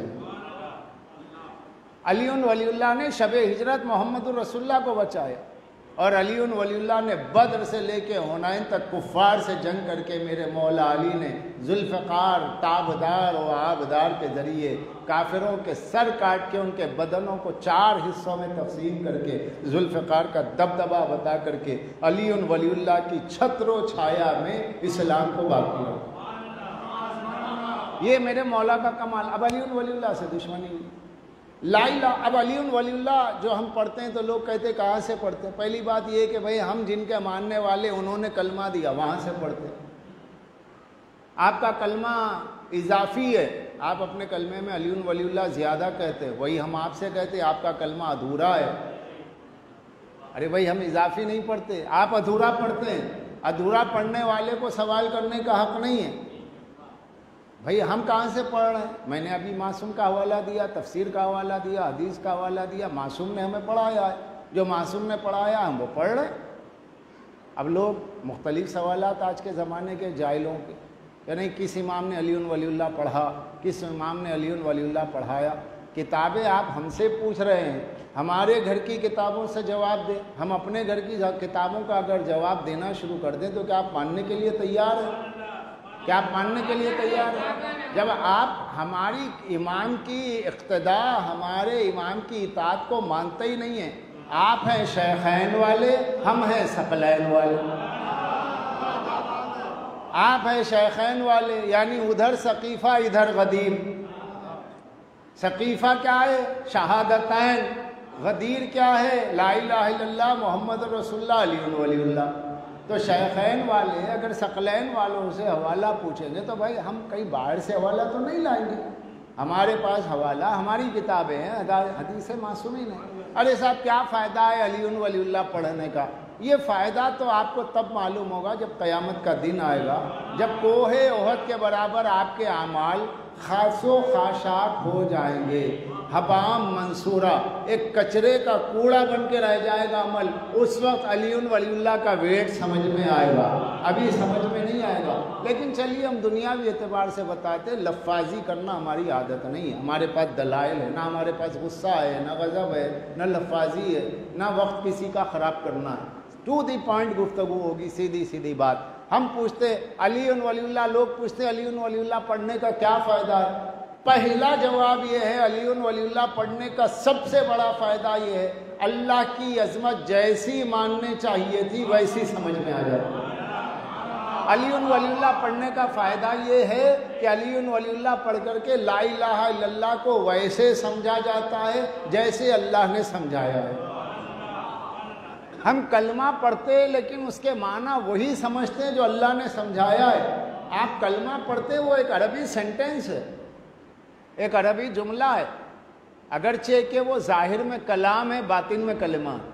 علی ولی اللہ نے شب ہجرت محمد الرسول اللہ کو بچایا، اور علی ولی اللہ نے بدر سے لے کے حنین تک کفار سے جنگ کر کے میرے مولا علی نے ذوالفقار تابدار و آبدار کے ذریعے کافروں کے سر کاٹ کے ان کے بدنوں کو 4 حصوں میں تقسیم کر کے ذوالفقار کا دبدبہ بتا کر کے علی ولی اللہ کی چھتر و چھایا میں اسلام کو باقی رکھا۔ یہ میرے مولا کا کمال۔ اب علی ولی اللہ سے دشمنی ہوئی، لا الہ، اب علی ولی اللہ جو ہم پڑھتے ہیں تو لوگ کہتے کہاں سے پڑھتے ہیں؟ پہلی بات یہ کہ بھئی ہم جن کے ماننے والے انہوں نے کلمہ دیا وہاں سے پڑھتے ہیں۔ آپ کا کلمہ اضافی ہے، آپ اپنے کلمے میں علی ولی اللہ زیادہ کہتے ہیں، وہی ہم آپ سے کہتے ہیں آپ کا کلمہ ادھورا ہے۔ ارے بھئی ہم اضافی نہیں پڑھتے، آپ ادھورا پڑھتے ہیں۔ ادھورا پڑھنے والے کو سوال کرنے کا حق نہیں ہے۔ بھئی ہم کہاں سے پڑھ رہے ہیں؟ میں نے ابھی معصوم کا حوالہ دیا، تفسیر کا حوالہ دیا، حدیث کا حوالہ دیا، معصوم نے ہمیں پڑھایا ہے، جو معصوم نے پڑھایا ہم وہ پڑھ رہے ہیں۔ اب لوگ مختلف سوالات آج کے زمانے کے جاہلوں کے، یعنی کس امام نے علی ولی اللہ پڑھا، کس امام نے علی ولی اللہ پڑھایا۔ کتابیں آپ ہم سے پوچھ رہے ہیں، ہمارے گھر کی کتابوں سے جواب دیں۔ ہم اپنے گھر کی کتابوں کا اگر جواب دینا شروع کر دیں تو کیا آپ ماننے کے لیے تیار ہیں؟ کیا آپ ماننے کے لیے تیار ہیں؟ جب آپ ہماری امام کی اقتداء، ہمارے امام کی اطاعت کو مانتے ہی نہیں ہیں، آپ ہیں شیخین والے، ہم ہیں ثقلین والے۔ آپ ہیں شیخین والے، یعنی ادھر ثقیفہ ادھر غدیر۔ ثقیفہ کیا ہے؟ شہادتین۔ غدیر کیا ہے؟ لا الہ الا اللہ محمد رسول اللہ علی ولی اللہ۔ تو شیخین والے اگر ثقلین والوں سے حوالہ پوچھیں گے تو بھائی ہم کہیں باہر سے حوالہ تو نہیں لائیں گے، ہمارے پاس حوالہ ہماری کتابیں ہیں، حدیث معصومین ہیں۔ ارے صاحب کیا فائدہ ہے علی ولی اللہ پڑھنے کا؟ یہ فائدہ تو آپ کو تب معلوم ہوگا جب قیامت کا دن آئے گا، جب کوہ احد کے برابر آپ کے اعمال خاص و خاشاک ہو جائیں گے، حبام منصورہ، ایک کچرے کا کوڑا بن کے رہ جائے گا عمل۔ اس وقت علی ولی اللہ کا ویٹ سمجھ میں آئے گا، ابھی سمجھ میں نہیں آئے گا۔ لیکن چلیے ہم دنیاوی اعتبار سے بتاتے، لفاظی کرنا ہماری عادت نہیں ہے، ہمارے پاس دلائل ہے، نہ ہمارے پاس غصہ ہے، نہ غضب ہے، نہ لفاظی ہے، نہ وقت کسی کا خراب کرنا ہے۔ ٹو دی پوائنٹ گفتگو ہوگی، سیدھی سیدھی بات۔ ہم پوچھتے علی ولی اللہ، لوگ پوچھتے علی ولی اللہ پڑھنے کا کیا فائدہ ہے؟ پہلا جواب یہ ہے علی ولی اللہ پڑھنے کا سب سے بڑا فائدہ یہ ہے، اللہ کی عظمت جیسی ماننے چاہیے تھی ویسی سمجھ میں آ جاتی۔ علی ولی اللہ پڑھنے کا فائدہ یہ ہے کہ علی ولی اللہ پڑھ کر کے لا الہ الا اللہ کو ویسے سمجھا جاتا ہے جیسے اللہ نے سمجھایا ہے۔ ہم کلمہ پڑھتے لیکن اس کے معنی وہی سمجھتے ہیں جو اللہ نے سمجھایا ہے۔ آپ کلمہ پڑھتے وہ ایک عربی سینٹنس ہے، ایک عربی جملہ ہے، اگرچہ کہ وہ ظاہر میں کلام ہے، باطن میں کلمہ ہے۔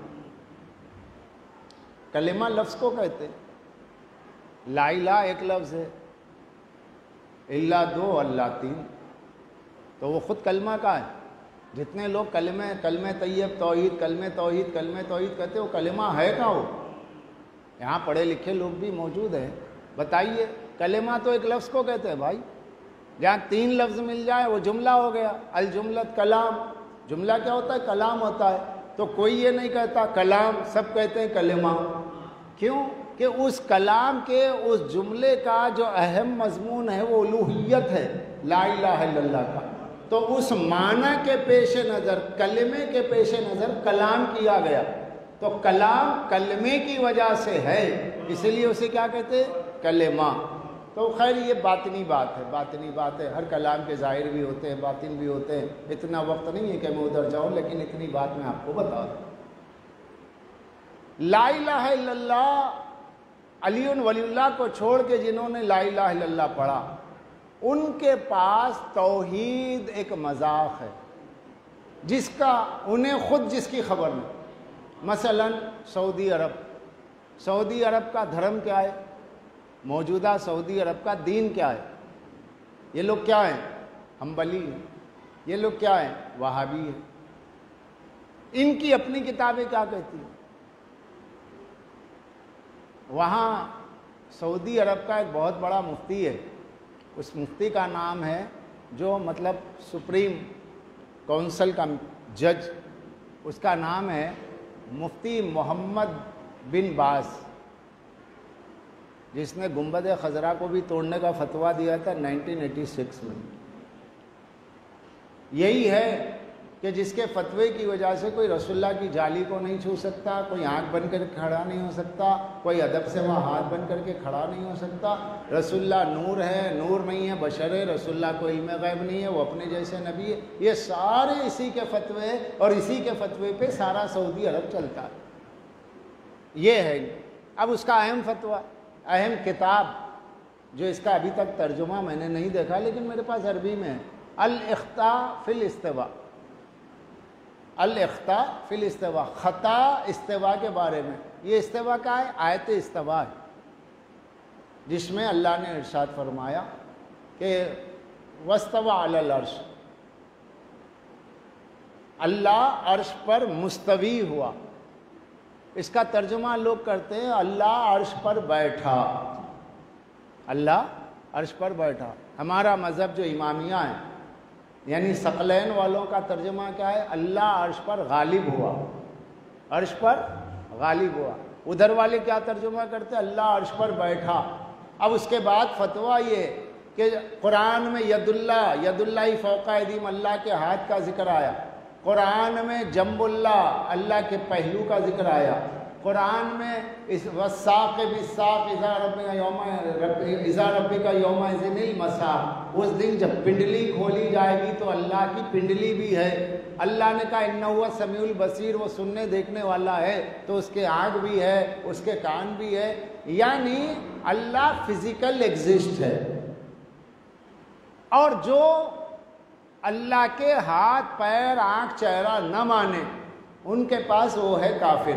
کلمہ لفظ کو کہتے ہیں، لا الہ ایک لفظ ہے، الا 2 اللہ 3، تو وہ خود کلمہ کا ہے۔ جتنے لوگ کلمہ طیب توحید، کلمہ توحید، کلمہ توحید کہتے وہ کلمہ ہے کہاں؟ ہو یہاں پڑھے لکھے لوگ بھی موجود ہیں، بتائیے کلمہ تو ایک لفظ کو کہتے ہیں بھائی، جہاں 3 لفظ مل جائے وہ جملہ ہو گیا۔ الجملۃ کلام، جملہ کیا ہوتا ہے؟ کلام ہوتا ہے۔ تو کوئی یہ نہیں کہتا کلام، سب کہتے ہیں کلمہ۔ کیوں؟ کہ اس کلام کے اس جملے کا جو اہم مضمون ہے وہ الوہیت ہے، لا الہ الا اللہ کا۔ تو اس معنی کے پیش نظر، کلمے کے پیش نظر کلام کیا گیا۔ تو کلام کلمے کی وجہ سے ہے، اس لیے اسے کیا کہتے ہیں؟ کلمہ۔ تو خیر یہ باطنی بات ہے، باطنی بات ہے، ہر کلام کے ظاہر بھی ہوتے ہیں، باطن بھی ہوتے ہیں، اتنا وقت نہیں ہے کہ میں ادھر جاؤں، لیکن اتنی بات میں آپ کو بتا دوں۔ لا الہ الا اللہ، علی ولی اللہ کو چھوڑ کے جنہوں نے لا الہ الا اللہ پڑھا، ان کے پاس توحید ایک مذاق ہے جس کا انہیں خود جس کی خبر نہیں۔ مثلا سعودی عرب کا دھرم کیا ہے، موجودہ سعودی عرب کا دین کیا ہے، یہ لوگ کیا ہیں، حنبلی ہیں، یہ لوگ کیا ہیں، وہابی ہیں۔ ان کی اپنی کتابیں کیا کہتی ہیں؟ وہاں سعودی عرب کا ایک بہت بڑا مفتی ہے، اس مفتی کا نام ہے، جو مطلب سپریم کونسل کا جج، اس کا نام ہے مفتی محمد بن باز، جس نے گنبد خضرا کو بھی توڑنے کا فتویٰ دیا تھا 1986 میں۔ یہی ہے کہ جس کے فتوے کی وجہ سے کوئی رسول اللہ کی جالی کو نہیں چھو سکتا، کوئی آنکھ بن کر کھڑا نہیں ہو سکتا، کوئی ادب سے وہاں ہاتھ بن کر کے کھڑا نہیں ہو سکتا۔ رسول اللہ نور ہے، نور نہیں ہے، بشر ہے، رسول اللہ کو علم غیب نہیں ہے، وہ اپنے جیسے نبی ہے۔ یہ سارے اسی کے فتوے، اور اسی کے فتوے پہ سارا سعودی عرب چلتا ہے۔ یہ ہے اب اس کا اہم فتویٰ، اہم کتاب، جو اس کا ابھی تک ترجمہ میں نے نہیں دیکھا لیکن میرے پاس عربی میں ہے، الاخطاء فی الاستواء، الاخطاء فی الاستواء، خطا استوا کے بارے میں۔ یہ استوا کا ہے، آیت استوا ہے، جس میں اللہ نے ارشاد فرمایا کہ واستوى علی العرش، اللہ عرش پر مستوی ہوا۔ اس کا ترجمہ لوگ کرتے ہیں اللہ عرش پر بیٹھا، اللہ عرش پر بیٹھا۔ ہمارا مذہب جو امامیہ ہے، یعنی ثقلین والوں کا ترجمہ کیا ہے، اللہ عرش پر غالب ہوا، عرش پر غالب ہوا۔ ادھر والے کیا ترجمہ کرتے ہیں، اللہ عرش پر بیٹھا۔ اب اس کے بعد فتویٰ یہ کہ قرآن میں ید اللہ فوق ایدیہم، اللہ کے ہاتھ کا ذکر آیا، قرآن میں جنب اللہ، اللہ کے پہلو کا ذکر آیا، قرآن میں والساق بالساق اذا ربک یومئذ المساق، اس دن جب پنڈلی کھولی جائے گی تو اللہ کی پنڈلی بھی ہے۔ اللہ نے کہا انہ هو السمیع البصیر، وہ سننے دیکھنے والا ہے، تو اس کے آنکھ بھی ہے، اس کے کان بھی ہے، یعنی اللہ فزیکل ایگزسٹ ہے۔ اور جو اللہ کے ہاتھ پیر آنکھ چہرہ نہ مانے، ان کے پاس وہ ہے کافر۔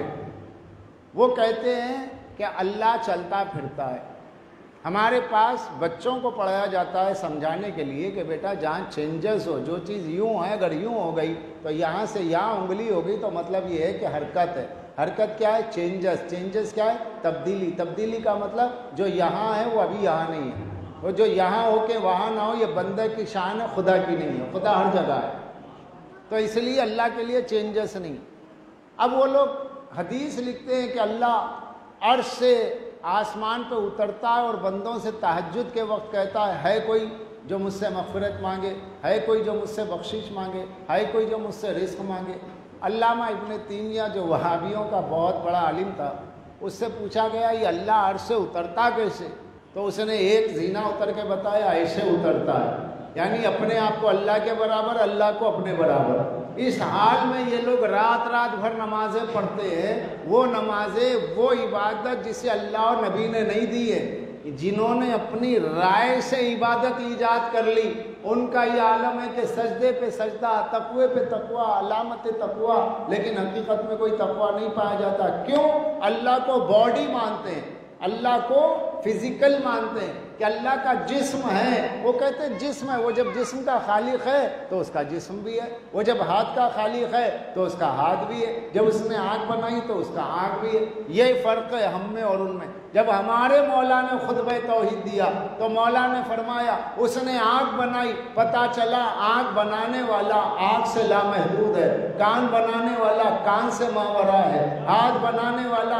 وہ کہتے ہیں کہ اللہ چلتا پھرتا ہے۔ ہمارے پاس بچوں کو پڑھایا جاتا ہے سمجھانے کے لیے کہ بیٹا جہاں چینجز ہو، جو چیز یوں ہے اگر یوں ہو گئی تو یہاں سے یہاں انگلی ہو گئی تو مطلب یہ ہے کہ حرکت ہے۔ حرکت کیا ہے، چینجز کیا ہے، تبدیلی کا مطلب جو یہاں ہے وہ ابھی یہاں نہیں ہے، وہ جو یہاں ہو کے وہاں نہ ہو، یہ بندے کی شان ہے، خدا کی نہیں ہے، خدا ہر جگہ ہے۔ تو اس لیے اللہ کے لیے چینجز نہیں۔ اب وہ لوگ حدیث لکھتے ہیں کہ اللہ عرش سے آسمان پہ اترتا ہے اور بندوں سے تہجد کے وقت کہتا ہے کوئی جو مجھ سے مغفرت مانگے، ہے کوئی جو مجھ سے بخشش مانگے، ہے کوئی جو مجھ سے رزق مانگے۔ علامہ ابن تیمیہ جو وہابیوں کا بہت بڑا عالم تھا، اس سے پوچھا گیا یہ اللہ عرش سے اترتا کیسے؟ تو اس نے ایک زینہ اتر کے بتایا، ایسے اترتا ہے، یعنی اپنے آپ کو اللہ کے برابر، اللہ کو اپنے برابر۔ اس حال میں یہ لوگ رات بھر نمازیں پڑھتے ہیں، وہ نمازیں، وہ عبادت جسے اللہ اور نبی نے نہیں دی ہے، جنہوں نے اپنی رائے سے عبادت ایجاد کر لی، ان کا یہ عالم ہے کہ سجدے پہ سجدہ، تقوی پہ تقوی، علامت تقوی، لیکن حقیقت میں کوئی تقوی نہیں پایا جاتا۔ کیوں؟ اللہ کو باڈی مانتے ہیں، اللہ کو فزیکل مانتے ہیں کہ اللہ کا جسم ہے۔ وہ کہتے ہیں جسم ہے، وہ جب جسم کا خالق ہے تو اس کا جسم بھی ہے، وہ جب ہاتھ کا خالق ہے تو اس کا ہاتھ بھی ہے، جب اس نے آنکھ بنائی تو اس کا آنکھ بھی ہے۔ یہ فرق ہے ہم میں اور ان میں۔ جب ہمارے مولا نے خطبہ توحید دیا تو مولا نے فرمایا اس نے آنکھ بنائی، پتہ چلا آنکھ بنانے والا آنکھ سے لامحدود ہے، کان بنانے والا کان سے ماورا ہے، ہاتھ بنانے والا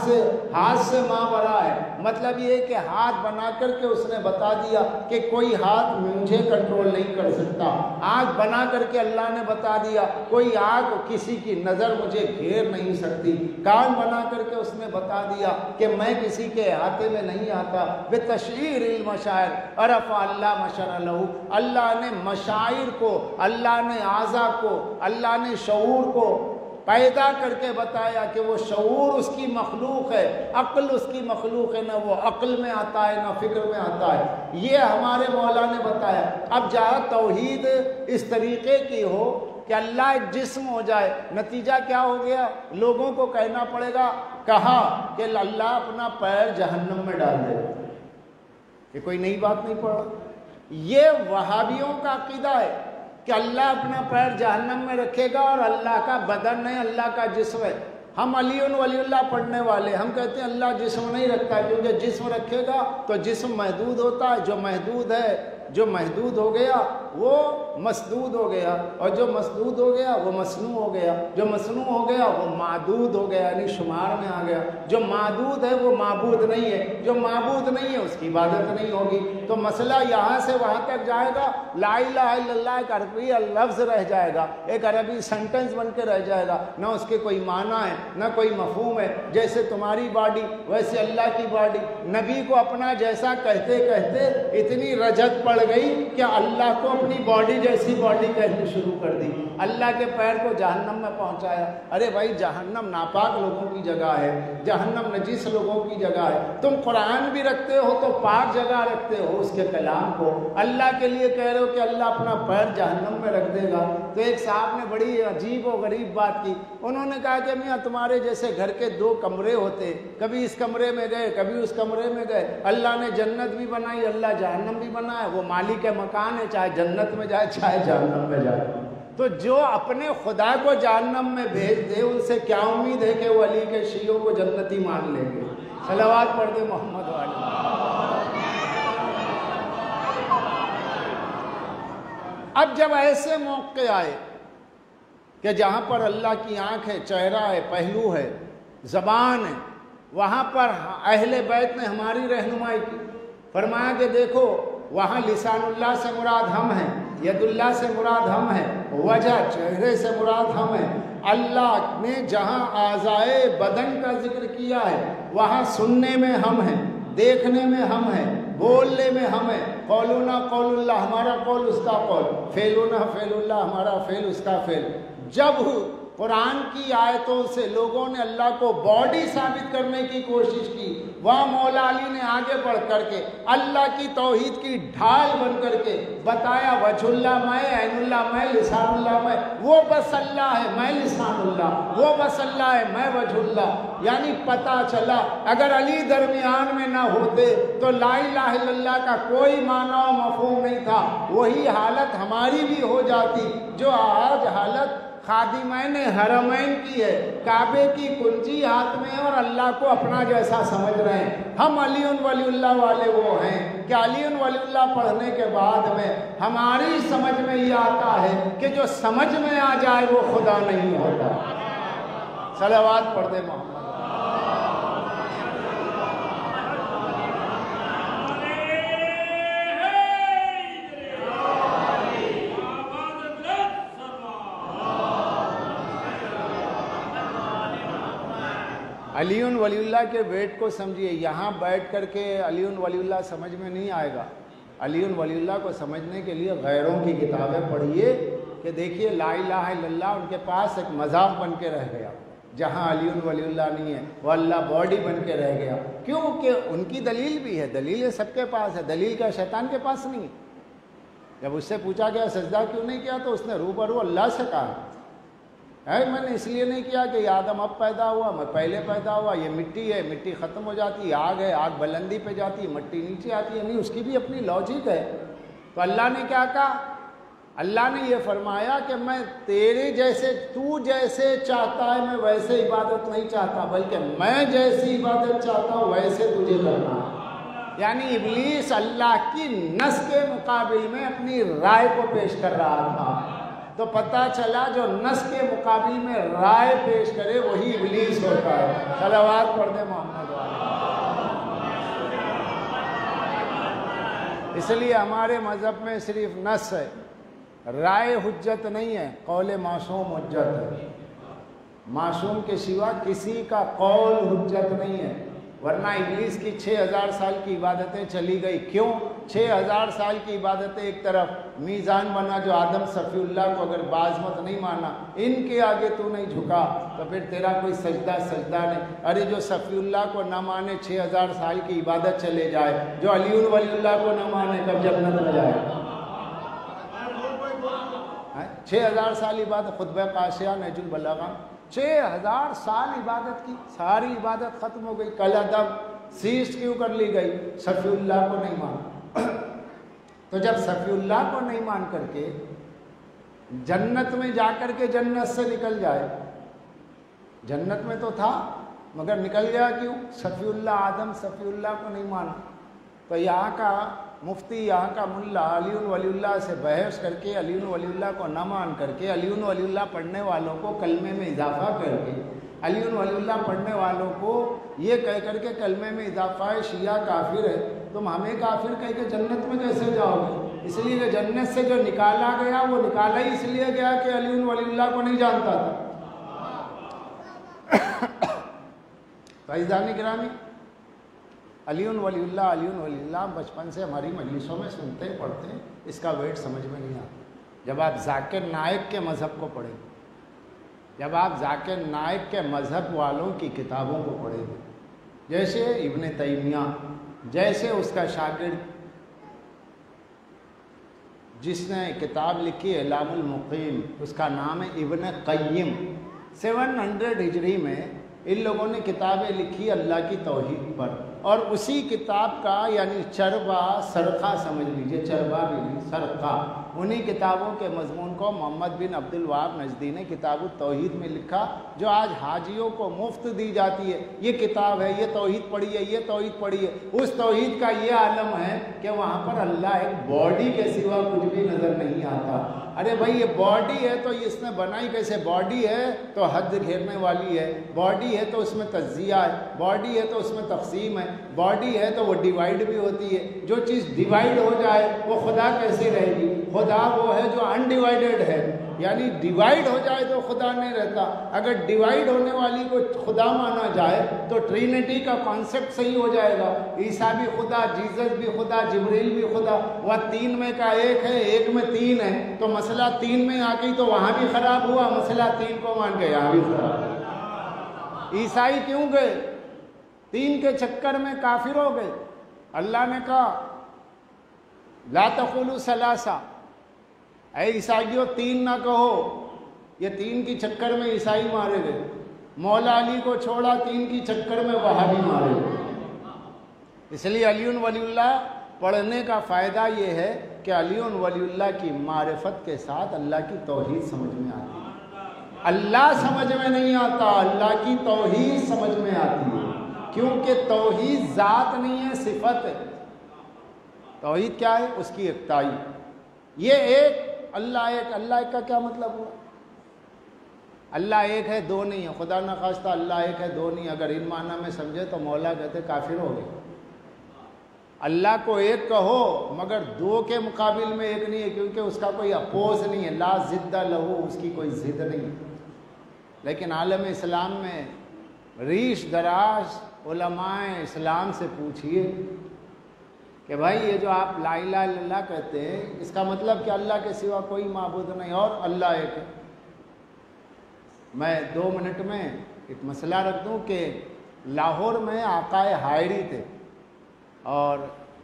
ہاتھ سے ماورا ہے۔ مطلب یہ ہے کہ ہاتھ بنا کر کے اس نے بتا دیا کہ کوئی ہاتھ مجھے کنٹرول نہیں کر سکتا۔ آنکھ بنا کر کے اللہ نے بتا دیا کوئی آنکھ کسی کی نظر مجھے گھیر نہیں سکتی۔ کان بنا کر کے اس نے بتا دیا کہ میں کسی کسی کے احاطے میں نہیں آتا۔ بتشعیر المشاعر عرف اللہ مشرع لہو، اللہ نے مشاعر کو، اللہ نے اعضاء کو، اللہ نے شعور کو پیدا کر کے بتایا کہ وہ شعور اس کی مخلوق ہے، عقل اس کی مخلوق ہے، نہ وہ عقل میں آتا ہے نہ فکر میں آتا ہے، یہ ہمارے مولا نے بتایا۔ اب جہاں توحید اس طریقے کی ہو کہ اللہ ایک جسم ہو جائے، نتیجہ کیا ہو گیا؟ لوگوں کو کہنا پڑے گا، کہا کہ اللہ اپنا پیر جہنم میں ڈال دے۔ یہ کوئی نئی بات نہیں پڑھا، یہ وہابیوں کا عقیدہ ہے کہ اللہ اپنا پیر جہنم میں رکھے گا اور اللہ کا بدن ہے، اللہ کا جسم ہے۔ ہم علی ولی اللہ پڑھنے والے، ہم کہتے ہیں اللہ جسم نہیں رکھتا، کیونکہ جسم رکھے گا تو جسم محدود ہوتا ہے، جو محدود ہے، جو محدود ہو گیا وہ مسدود ہو گیا، اور جو مسدود ہو گیا وہ مصنوع ہو گیا، جو مصنوع ہو گیا وہ معدود ہو گیا، یعنی شمار میں آ گیا۔ جو معدود ہے وہ معبود نہیں ہے، جو معبود نہیں ہے اس کی عبادت نہیں ہوگی۔ تو مسئلہ یہاں سے وہاں تک جائے گا، لا الہ الا اللہ ایک عربی لفظ رہ جائے گا، ایک عربی سنٹنس بن کے رہ جائے گا، نہ اس کے کوئی معنی ہے نہ کوئی مفہوم ہے۔ جیسے تمہاری باڈی ویسے اللہ کی باڈی، نبی کو اپنا جیسا کہتے کہتے اتنی رجت پڑ گئی کہ اللہ کو اپنی باڈی جیسی باڈی کہنی شروع کر دی، اللہ کے پیر کو جہنم میں پہنچایا۔ ارے بھائی جہنم ناپاک لوگوں کی جگہ ہے، جہنم نجیس لوگوں کی جگہ ہے، تم قرآن بھی رکھتے ہو تو پاک جگہ رکھتے ہو اس کے کلام کو، اللہ کے لیے کہہ رہے ہو کہ اللہ اپنا پیر جہنم میں رکھ دے گا۔ تو ایک صاحب نے بڑی عجیب و غریب بات کی، انہوں نے کہا کہ میاں تمہارے جیسے گھر کے دو کمرے ہوتے، کبھی اس کمرے میں گئے کبھی اس کمرے میں گئے، اللہ نے جنت بھی بنائی، اللہ جہنم بھی بنایا، وہ مالک مکان ہے، چاہے جنت میں جائے چاہے جہنم میں جائے۔ تو جو اپنے خدا کو جہنم میں بھیج دے ان سے کیا امید ہے کہ وہ علی کے شیعوں کو جنتی مان لیں گے؟ صلوات پڑھ دے محمد والے۔ اب جب ایسے موقع آئے کہ جہاں پر اللہ کی آنکھ ہے، چہرہ ہے، پہلو ہے، زبان ہے، وہاں پر اہل بیت نے ہماری رہنمائی کی، فرمایا کہ دیکھو وہاں لسان اللہ سے مراد ہم ہیں، ید اللہ سے مراد ہم ہیں، وجہ چہرے سے مراد ہم ہیں۔ اللہ نے جہاں اعضائے بدن کا ذکر کیا ہے وہاں سننے میں ہم ہیں، دیکھنے میں ہم ہیں، بولنے میں ہم ہیں۔ قولنا قول اللہ، ہمارا قول اس کا قول، فعلنا فعل اللہ، ہمارا فعل اس کا فعل۔ جب قرآن کی آیتوں سے لوگوں نے اللہ کو باڈی ثابت کرنے کی کوشش کی، وہاں مولا علی نے آگے بڑھ کر کے اللہ کی توحید کی ڈھال بن کر کے بتایا وجہ اللہ میں، عین اللہ میں، لسان اللہ میں، وہ بس اللہ ہے میں لسان اللہ، وہ بس اللہ ہے میں وجہ اللہ۔ یعنی پتہ چلا اگر علی درمیان میں نہ ہوتے تو لا الہ الا اللہ کا کوئی معنی و مفہوم نہیں تھا، وہی حالت ہماری بھی ہو جاتی جو آج حالت خادمین حرمین کی ہے، کعبے کی کنجی ہاتھ میں اور اللہ کو اپنا جیسا سمجھ رہے ہیں۔ ہم علی ولی اللہ والے وہ ہیں کہ علی ولی اللہ پڑھنے کے بعد میں ہماری سمجھ میں یہ آتا ہے کہ جو سمجھ میں آ جائے وہ خدا نہیں ہوتا۔ صلوات پڑھ دے محمد۔ علی ولی اللہ کے ویٹ کو سمجھیے، یہاں بیٹھ کر کے علی ولی اللہ سمجھ میں نہیں آئے گا۔ علی ولی اللہ کو سمجھنے کے لیے غیروں کی کتابیں پڑھیے کہ دیکھیے لا الہ الا اللہ ان کے پاس ایک مذاق بن کے رہ گیا، جہاں علی ولی اللہ نہیں ہے وہ اللہ باڈی بن کے رہ گیا، کیونکہ ان کی دلیل بھی ہے، دلیل سب کے پاس ہے، دلیل کا شیطان کے پاس نہیں ہے۔ جب اس سے پوچھا گیا سجدہ کیوں نہیں کیا تو اس نے روبرو اللہ سے کہا میں نے اس لیے نہیں کیا کہ یہ آدم اب پیدا ہوا، میں پہلے پیدا ہوا، یہ مٹی ہے، مٹی ختم ہو جاتی ہے، آگ ہے، آگ بلندی پہ جاتی ہے، مٹی نیچے آتی ہے، نہیں اس کی بھی اپنی لاجک ہے۔ تو اللہ نے کیا کہا؟ اللہ نے یہ فرمایا کہ میں تیرے جیسے، تو جیسے چاہتا ہے میں ویسے عبادت نہیں چاہتا، بلکہ میں جیسی عبادت چاہتا ہوں ویسے تجھے کرنا ہے۔ یعنی ابلیس اللہ کی نص کے مقابل میں اپنی رائے کو پیش کر رہا تھا، تو پتہ چلا جو نص کے مقابل میں رائے پیش کرے وہی ابلیس ہوتا ہے۔ صلوات پڑھ دے محمد والے۔ اس لیے ہمارے مذہب میں صرف نص ہے، رائے حجت نہیں ہے، قول معصوم حجت ہے۔ معصوم کے سوا کسی کا قول حجت نہیں ہے۔ ورنہ ابلیس کی 6000 سال کی عبادتیں چلی گئی. کیوں 6000 سال کی عبادتیں ایک طرف, میزان بنا جو آدم صفی اللہ کو اگر بعظمت نہیں مانا, ان کے آگے تو نہیں جھکا تو پھر تیرا کوئی سجدہ نہیں. ارے جو صفی اللہ کو نہ مانے 6000 سال کی عبادت چلے جائے, جو علی ولی اللہ کو نہ مانے کب جنت میں جائے. 6000 سال عبادت, خطبہ قاشیہ نہج البلاغہ 6000 سال عبادت کی, ساری عبادت ختم ہو گئی. کل ادب سیس کیوں کر لی گئی؟ صفی اللہ کو نہیں مانا. تو جب صفی اللہ کو نہیں مان کر کے جنت میں جا کر کے جنت سے نکل جائے, جنت میں تو تھا مگر نکل گیا کیوں؟ صفی اللہ آدم صفی اللہ کو نہیں مانا. تو یہاں کا مفتی, یہاں کا ملا علی ولی اللہ سے بحث کر کے علی ولی اللہ کو نہ مان کر کے علی ولی اللہ پڑھنے والوں کو کلمے میں اضافہ کر کے علی ولی اللہ پڑھنے والوں کو یہ کہہ کر کے کلمے میں اضافہ ہے شیعہ کافر ہے, تم ہمیں کافر کہہ کے جنت میں کیسے جاؤ گے؟ اس لیے کہ جنت سے جو نکالا گیا وہ نکالا ہی اس لیے گیا کہ علی ولی اللہ کو نہیں جانتا تھا. تو عزیزان گرامی, علی ولی اللہ بچپن سے ہماری مجلسوں میں سنتے ہیں پڑھتے ہیں, اس کا ویٹ سمجھ میں نہیں آتا. جب آپ ذاکر نائک کے مذہب کو پڑھیں گے, جب آپ ذاکر نائک کے مذہب والوں کی کتابوں کو پڑھیں گے, جیسے ابن تیمیہ, جیسے اس کا شاگرد جس نے کتاب لکھی اعلام المقیم, اس کا نام ہے ابن قیم. 700 ہجری میں ان لوگوں نے کتابیں لکھی اللہ کی توحید پر, اور اسی کتاب کا یعنی چربا سرخہ سمجھ لیجئے, چربا بھی نہیں سرخہ, انہی کتابوں کے مضمون کو محمد بن عبد الوہاب نجدی نے کتاب التوحید میں لکھا, جو آج حاجیوں کو مفت دی جاتی ہے. یہ کتاب ہے, یہ توحید پڑھیے, یہ توحید پڑھیے. اس توحید کا یہ عالم ہے کہ وہاں پر اللہ ایک باڈی کے سوا کچھ بھی نظر نہیں آتا. ارے بھائی یہ باڈی ہے تو اس نے بنائی کیسے؟ باڈی ہے تو حد گھیرنے والی ہے, باڈی ہے تو اس میں تجزیہ ہے, باڈی ہے تو اس میں تقسیم ہے, باڈی ہے تو وہ ڈیوائیڈ بھی ہوتی ہے. جو چیز ڈیوائیڈ ہو جائے وہ خدا کیسے رہے گی؟ خدا وہ ہے جو انڈیوائیڈڈ ہے, یعنی ڈیوائیڈ ہو جائے تو خدا نہیں رہتا. اگر ڈیوائیڈ ہونے والی کو خدا مانا جائے تو ٹرینٹی کا کانسیپٹ صحیح ہو جائے گا. عیسیٰ بھی خدا, جیزس بھی خدا, جبریل بھی خدا. وہ 3 میں کا 1 ہے, 1 میں 3 ہے, تو مسئلہ 3 میں آ گئی تو وہاں بھی خراب ہوا, مسئلہ 3 کو مان کے یہاں بھی خراب ہوا. عیسائی کیوں گئے؟ 3 کے چکر میں کافر ہو گئے. اللہ نے کہا لا تقولوا ثلاثہ, اے عیسائیوں 3 نہ کہو. یہ 3 کی چکر میں عیسائی مارے گئے. مولا علی کو چھوڑا 3 کی چکر میں وہابی مارے گئے. اس لیے علی ولی اللہ پڑھنے کا فائدہ یہ ہے کہ علی ولی اللہ کی معرفت کے ساتھ اللہ کی توحید سمجھ میں آتی ہے. اللہ سمجھ میں نہیں آتا, اللہ کی توحید سمجھ میں آتی ہے, کیونکہ توحید ذات نہیں ہے, صفت ہے. توحید کیا ہے؟ اس کی یکتائی. یہ ایک اللہ ایک, اللہ ایک کا کیا مطلب ہوا؟ اللہ ایک ہے, 2 نہیں ہے. خدا نخواستہ اللہ ایک ہے, 2 نہیں. اگر ان معنی میں سمجھے تو مولا کہتے کافر ہو گئے. اللہ کو ایک کہو مگر 2 کے مقابل میں 1 نہیں ہے, کیونکہ اس کا کوئی اپوز نہیں ہے. لا ضد لہو, اس کی کوئی ضد نہیں ہے. لیکن عالم اسلام میں ریش دراز علماء اسلام سے پوچھئے کہ بھائی یہ جو آپ لا الہ الا اللہ کہتے ہیں, اس کا مطلب کہ اللہ کے سوا کوئی معبود نہیں اور اللہ ایک ہے. میں 2 منٹ میں ایک مسئلہ رکھ دوں کہ لاہور میں آقا حائری تھے اور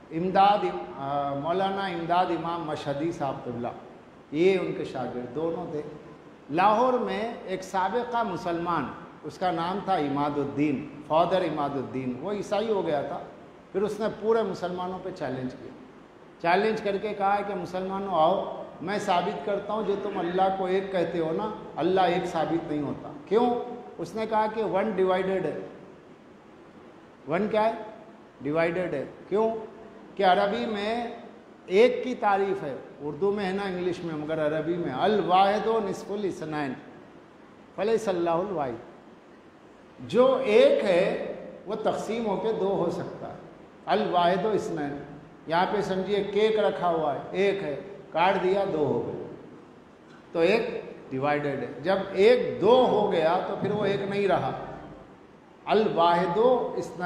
مولانا امداد امام مشہدی صاحب قبلہ, یہ ان کے شاگرد دونوں تھے. لاہور میں ایک سابقہ مسلمان, اس کا نام تھا عماد الدین, فادر عماد الدین. وہ عیسائی ہو گیا تھا. پھر اس نے پورے مسلمانوں پہ چیلنج کیا. چیلنج کر کے کہا کہ مسلمانوں آؤ, میں ثابت کرتا ہوں جو تم اللہ کو ایک کہتے ہو نا, اللہ ایک ثابت نہیں ہوتا. کیوں؟ اس نے کہا کہ 1 ڈیوائیڈڈ ہے. 1 کیا ہے؟ ڈیوائیڈڈ ہے. کیوں؟ کہ عربی میں ایک کی تعریف ہے, اردو میں ہے نا, انگلش میں, مگر عربی میں الواحد و نصف الاثنین فلیس اللہ الواحد. جو ایک ہے وہ تقسیم ہو کے 2 ہو سکتا ہے. الواحد و اثنین, یہاں پہ سمجھیے کیک رکھا ہوا ہے, 1 ہے, کاٹ دیا 2 ہو گئے, تو 1 ڈیوائیڈڈ ہے. جب 1 2 ہو گیا تو پھر وہ 1 نہیں رہا. الواحد و اثنین,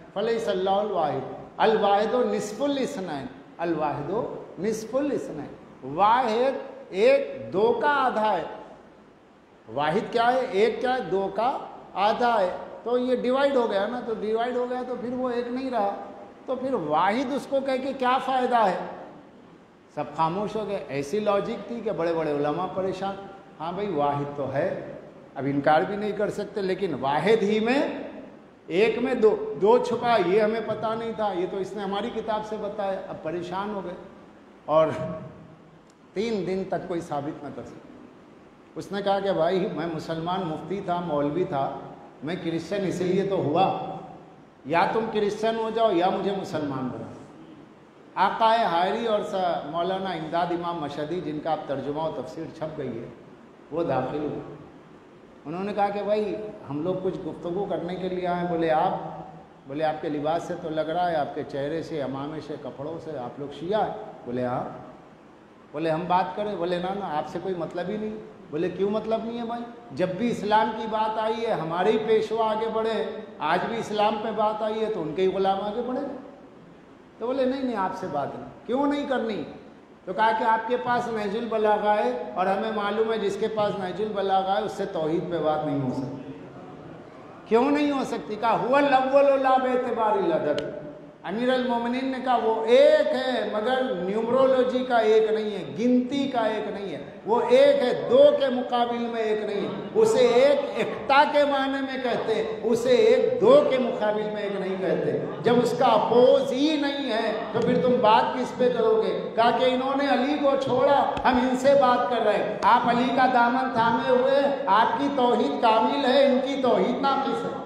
فلیس اللہ الواحد الواحد نصف الاثنین الواحد نصف الاثنین واحد ایک دو کا آدھا ہے واحد کیا ہے ایک کیا ہے دو کا آدھا ہے تو یہ ڈیوائڈ ہو گیا نا تو ڈیوائڈ ہو گیا تو پھر وہ ایک نہیں رہا تو پھر واحد اس کو کہہ کے کیا فائدہ ہے سب خاموش ہو گئے ایسی لاجک تھی کہ بڑے بڑے علماء پریشان ہاں بھائی واحد تو ہے اب انکار بھی نہیں کر سکتے لیکن واحد ہی میں ایک میں دو چھپا یہ ہمیں پتہ نہیں تھا یہ تو اس نے ہماری کتاب سے بتایا اب پریشان ہو گئے اور 3 دن تک کوئی ثابت نہ کر سکے اس نے کہا کہ بھائی میں مسلمان مفتی تھا مولوی تھا میں کرسچن اس لیے تو ہوا یا تم کرسچن ہو جاؤ یا مجھے مسلمان بنا آقا حائری اور مولانا امداد امام مشہدی جن کا اب ترجمہ و تفسیر چھپ گئی ہے وہ داخل ہوئے انہوں نے کہا کہ بھائی ہم لوگ کچھ گفتگو کرنے کے لیے آئے بولے آپ کے لباس سے تو لگ رہا ہے آپ کے چہرے سے امامے سے کپڑوں سے آپ لوگ شیعہ ہیں بولے ہاں بولے ہم بات کریں بولے نا آپ سے کوئی مطلب ہی نہیں بولے کیوں مطلب نہیں ہے بھائی جب بھی اسلام کی بات آئی ہے ہمارے ہی پیشوا آگے بڑھے آج بھی اسلام پہ بات آئی ہے تو ان کے ہی غلام آگے بڑھے تو بولے نہیں آپ سے بات نہیں کیوں نہیں کرنی تو کہا کہ آپ کے پاس نہج البلاغہ ہے اور ہمیں معلوم ہے جس کے پاس نہج البلاغہ ہے اس سے توحید پہ بات نہیں ہو سکتی کیوں نہیں ہو سکتی کہا هو الاول لا باعتبار العدد امیر المومنین نے کہا وہ ایک ہے مگر نیومرولوجی کا ایک نہیں ہے گنتی کا ایک نہیں ہے وہ ایک ہے 2 کے مقابل میں ایک نہیں ہے اسے ایک اکتا کے معنی میں کہتے ہیں اسے ایک 2 کے مقابل میں ایک نہیں کہتے جب اس کا اپوز ہی نہیں ہے تو پھر تم بات کس پہ کرو گے کہا کہ انہوں نے علی کو چھوڑا ہم ان سے بات کر رہے ہیں آپ علی کا دامن تھامے ہوئے آپ کی توحید کامل ہے ان کی توحید ناقص ہے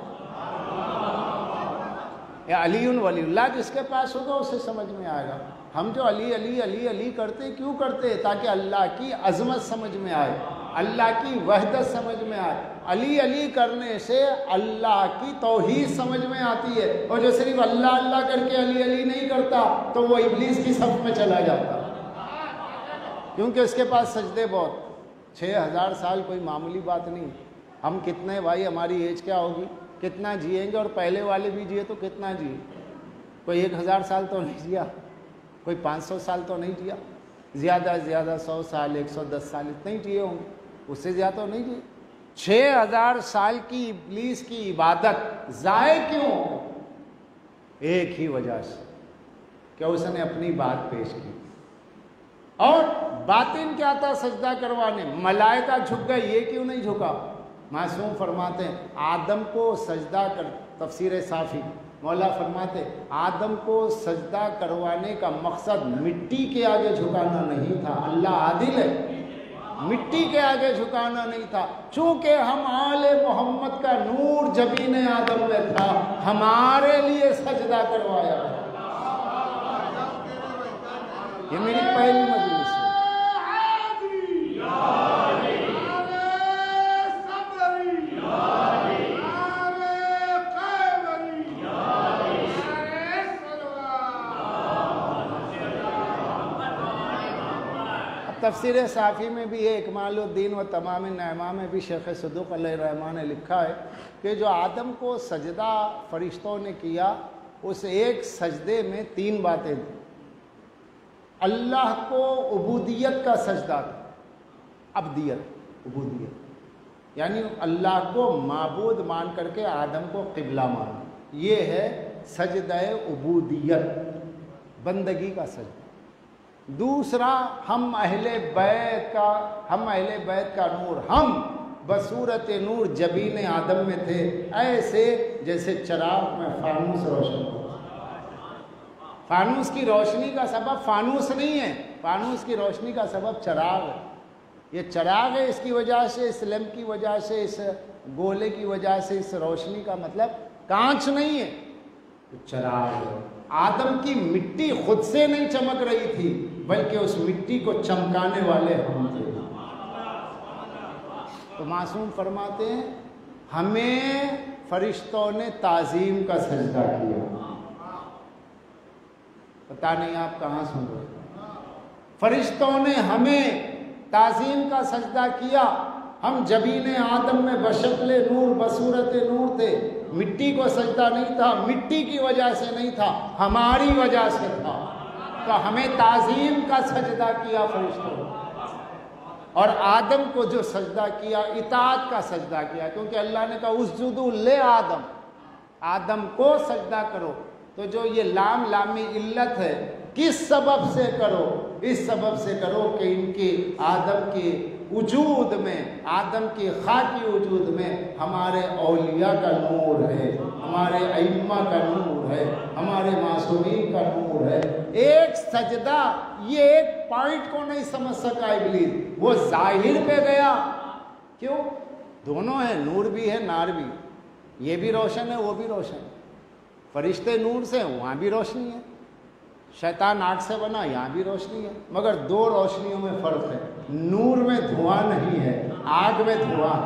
علی ولی اللہ جس کے پاس ہوگا اسے سمجھ میں آئے گا ہم جو علی علی علی علی کرتے کیوں کرتے تاکہ اللہ کی عظمت سمجھ میں آئے اللہ کی وحدت سمجھ میں آئے علی علی کرنے سے اللہ کی توحید سمجھ میں آتی ہے اور جو صرف اللہ اللہ کر کے علی علی نہیں کرتا تو وہ ابلیس کی صف میں چلا جاتا کیونکہ اس کے پاس سجدے بہت 6000 سال کوئی معمولی بات نہیں ہم کتنے بھائی ہماری ایج کیا ہوگی کتنا جیئیں گے اور پہلے والے بھی جیے تو کتنا جیے کوئی 1000 سال تو نہیں جیا کوئی 500 سال تو نہیں جیا زیادہ سے زیادہ 100 سال 110 سال اتنے ہی جیے ہوں گے اس سے زیادہ تو نہیں جیے 6000 سال کی ابلیس کی عبادت ضائع کیوں ایک ہی وجہ سے کہ اس نے اپنی بات پیش کی اور باطن کیا تھا سجدہ کروانے ملائکہ جھک گئے یہ کیوں نہیں جھکا معصوم فرماتے ہیں آدم کو سجدہ کر تفسیر صافی مولا فرماتے آدم کو سجدہ کروانے کا مقصد مٹی کے آگے جھکانا نہیں تھا اللہ عادل ہے مٹی کے آگے جھکانا نہیں تھا چونکہ ہم آل محمد کا نور جبین آدم میں تھا ہمارے لیے سجدہ کروایا یہ میری پہلی مجلس ہے تفسیر صافی میں بھی ہے اکمال الدین و تمام النعمہ میں بھی شیخ صدوق علیہ الرحمٰن نے لکھا ہے کہ جو آدم کو سجدہ فرشتوں نے کیا اس ایک سجدے میں 3 باتیں تھیں اللہ کو عبودیت کا سجدہ تھا عبدیت عبودیت یعنی اللہ کو معبود مان کر کے آدم کو قبلہ مانا یہ ہے سجدہ عبودیت بندگی کا سجدہ دوسرا ہم اہل بیت کا نور ہم بصورت نور جبین آدم میں تھے ایسے جیسے چراغ میں فانوس روشن ہو فانوس کی روشنی کا سبب فانوس نہیں ہے فانوس کی روشنی کا سبب چراغ ہے یہ چراغ ہے اس کی وجہ سے اس لیمپ کی وجہ سے اس گولے کی وجہ سے اس روشنی کا مطلب کانچ نہیں ہے چراغ ہے آدم کی مٹی خود سے نہیں چمک رہی تھی بلکہ اس مٹی کو چمکانے والے ہم تھے تو معصوم فرماتے ہیں ہمیں فرشتوں نے تعظیم کا سجدہ کیا پتہ نہیں آپ کہاں سن رہے فرشتوں نے ہمیں تعظیم کا سجدہ کیا ہم جبین آدم میں بشکل نور بصورت نور تھے مٹی کو سجدہ نہیں تھا، مٹی کی وجہ سے نہیں تھا، ہماری وجہ سے تھا۔ تو ہمیں تعظیم کا سجدہ کیا فرشتوں، اور آدم کو جو سجدہ کیا اطاعت کا سجدہ کیا، کیونکہ اللہ نے کہا اسجدوا لآدم، آدم کو سجدہ کرو۔ تو جو یہ لام لامی علت ہے، کس سبب سے کرو؟ اس سبب سے کرو کہ ان کے آدم کے وجود میں، آدم کے خاکی وجود میں ہمارے اولیاء کا نور ہے، ہمارے ائمہ کا نور ہے، ہمارے معصومین کا نور ہے۔ ایک سجدہ، یہ ایک پوائنٹ کو نہیں سمجھ سکا ابلیس، وہ ظاہر پہ گیا۔ کیوں؟ دونوں ہیں، نور بھی ہے، نار بھی، یہ بھی روشن ہے، وہ بھی روشن ہے۔ فرشتے نور سے، وہاں بھی روشنی ہے۔ شیطان آگ سے بنا، یہاں بھی روشنی ہے، مگر دو روشنیوں میں فرق ہے۔ نور میں دھواں نہیں ہے، آگ میں دھواں۔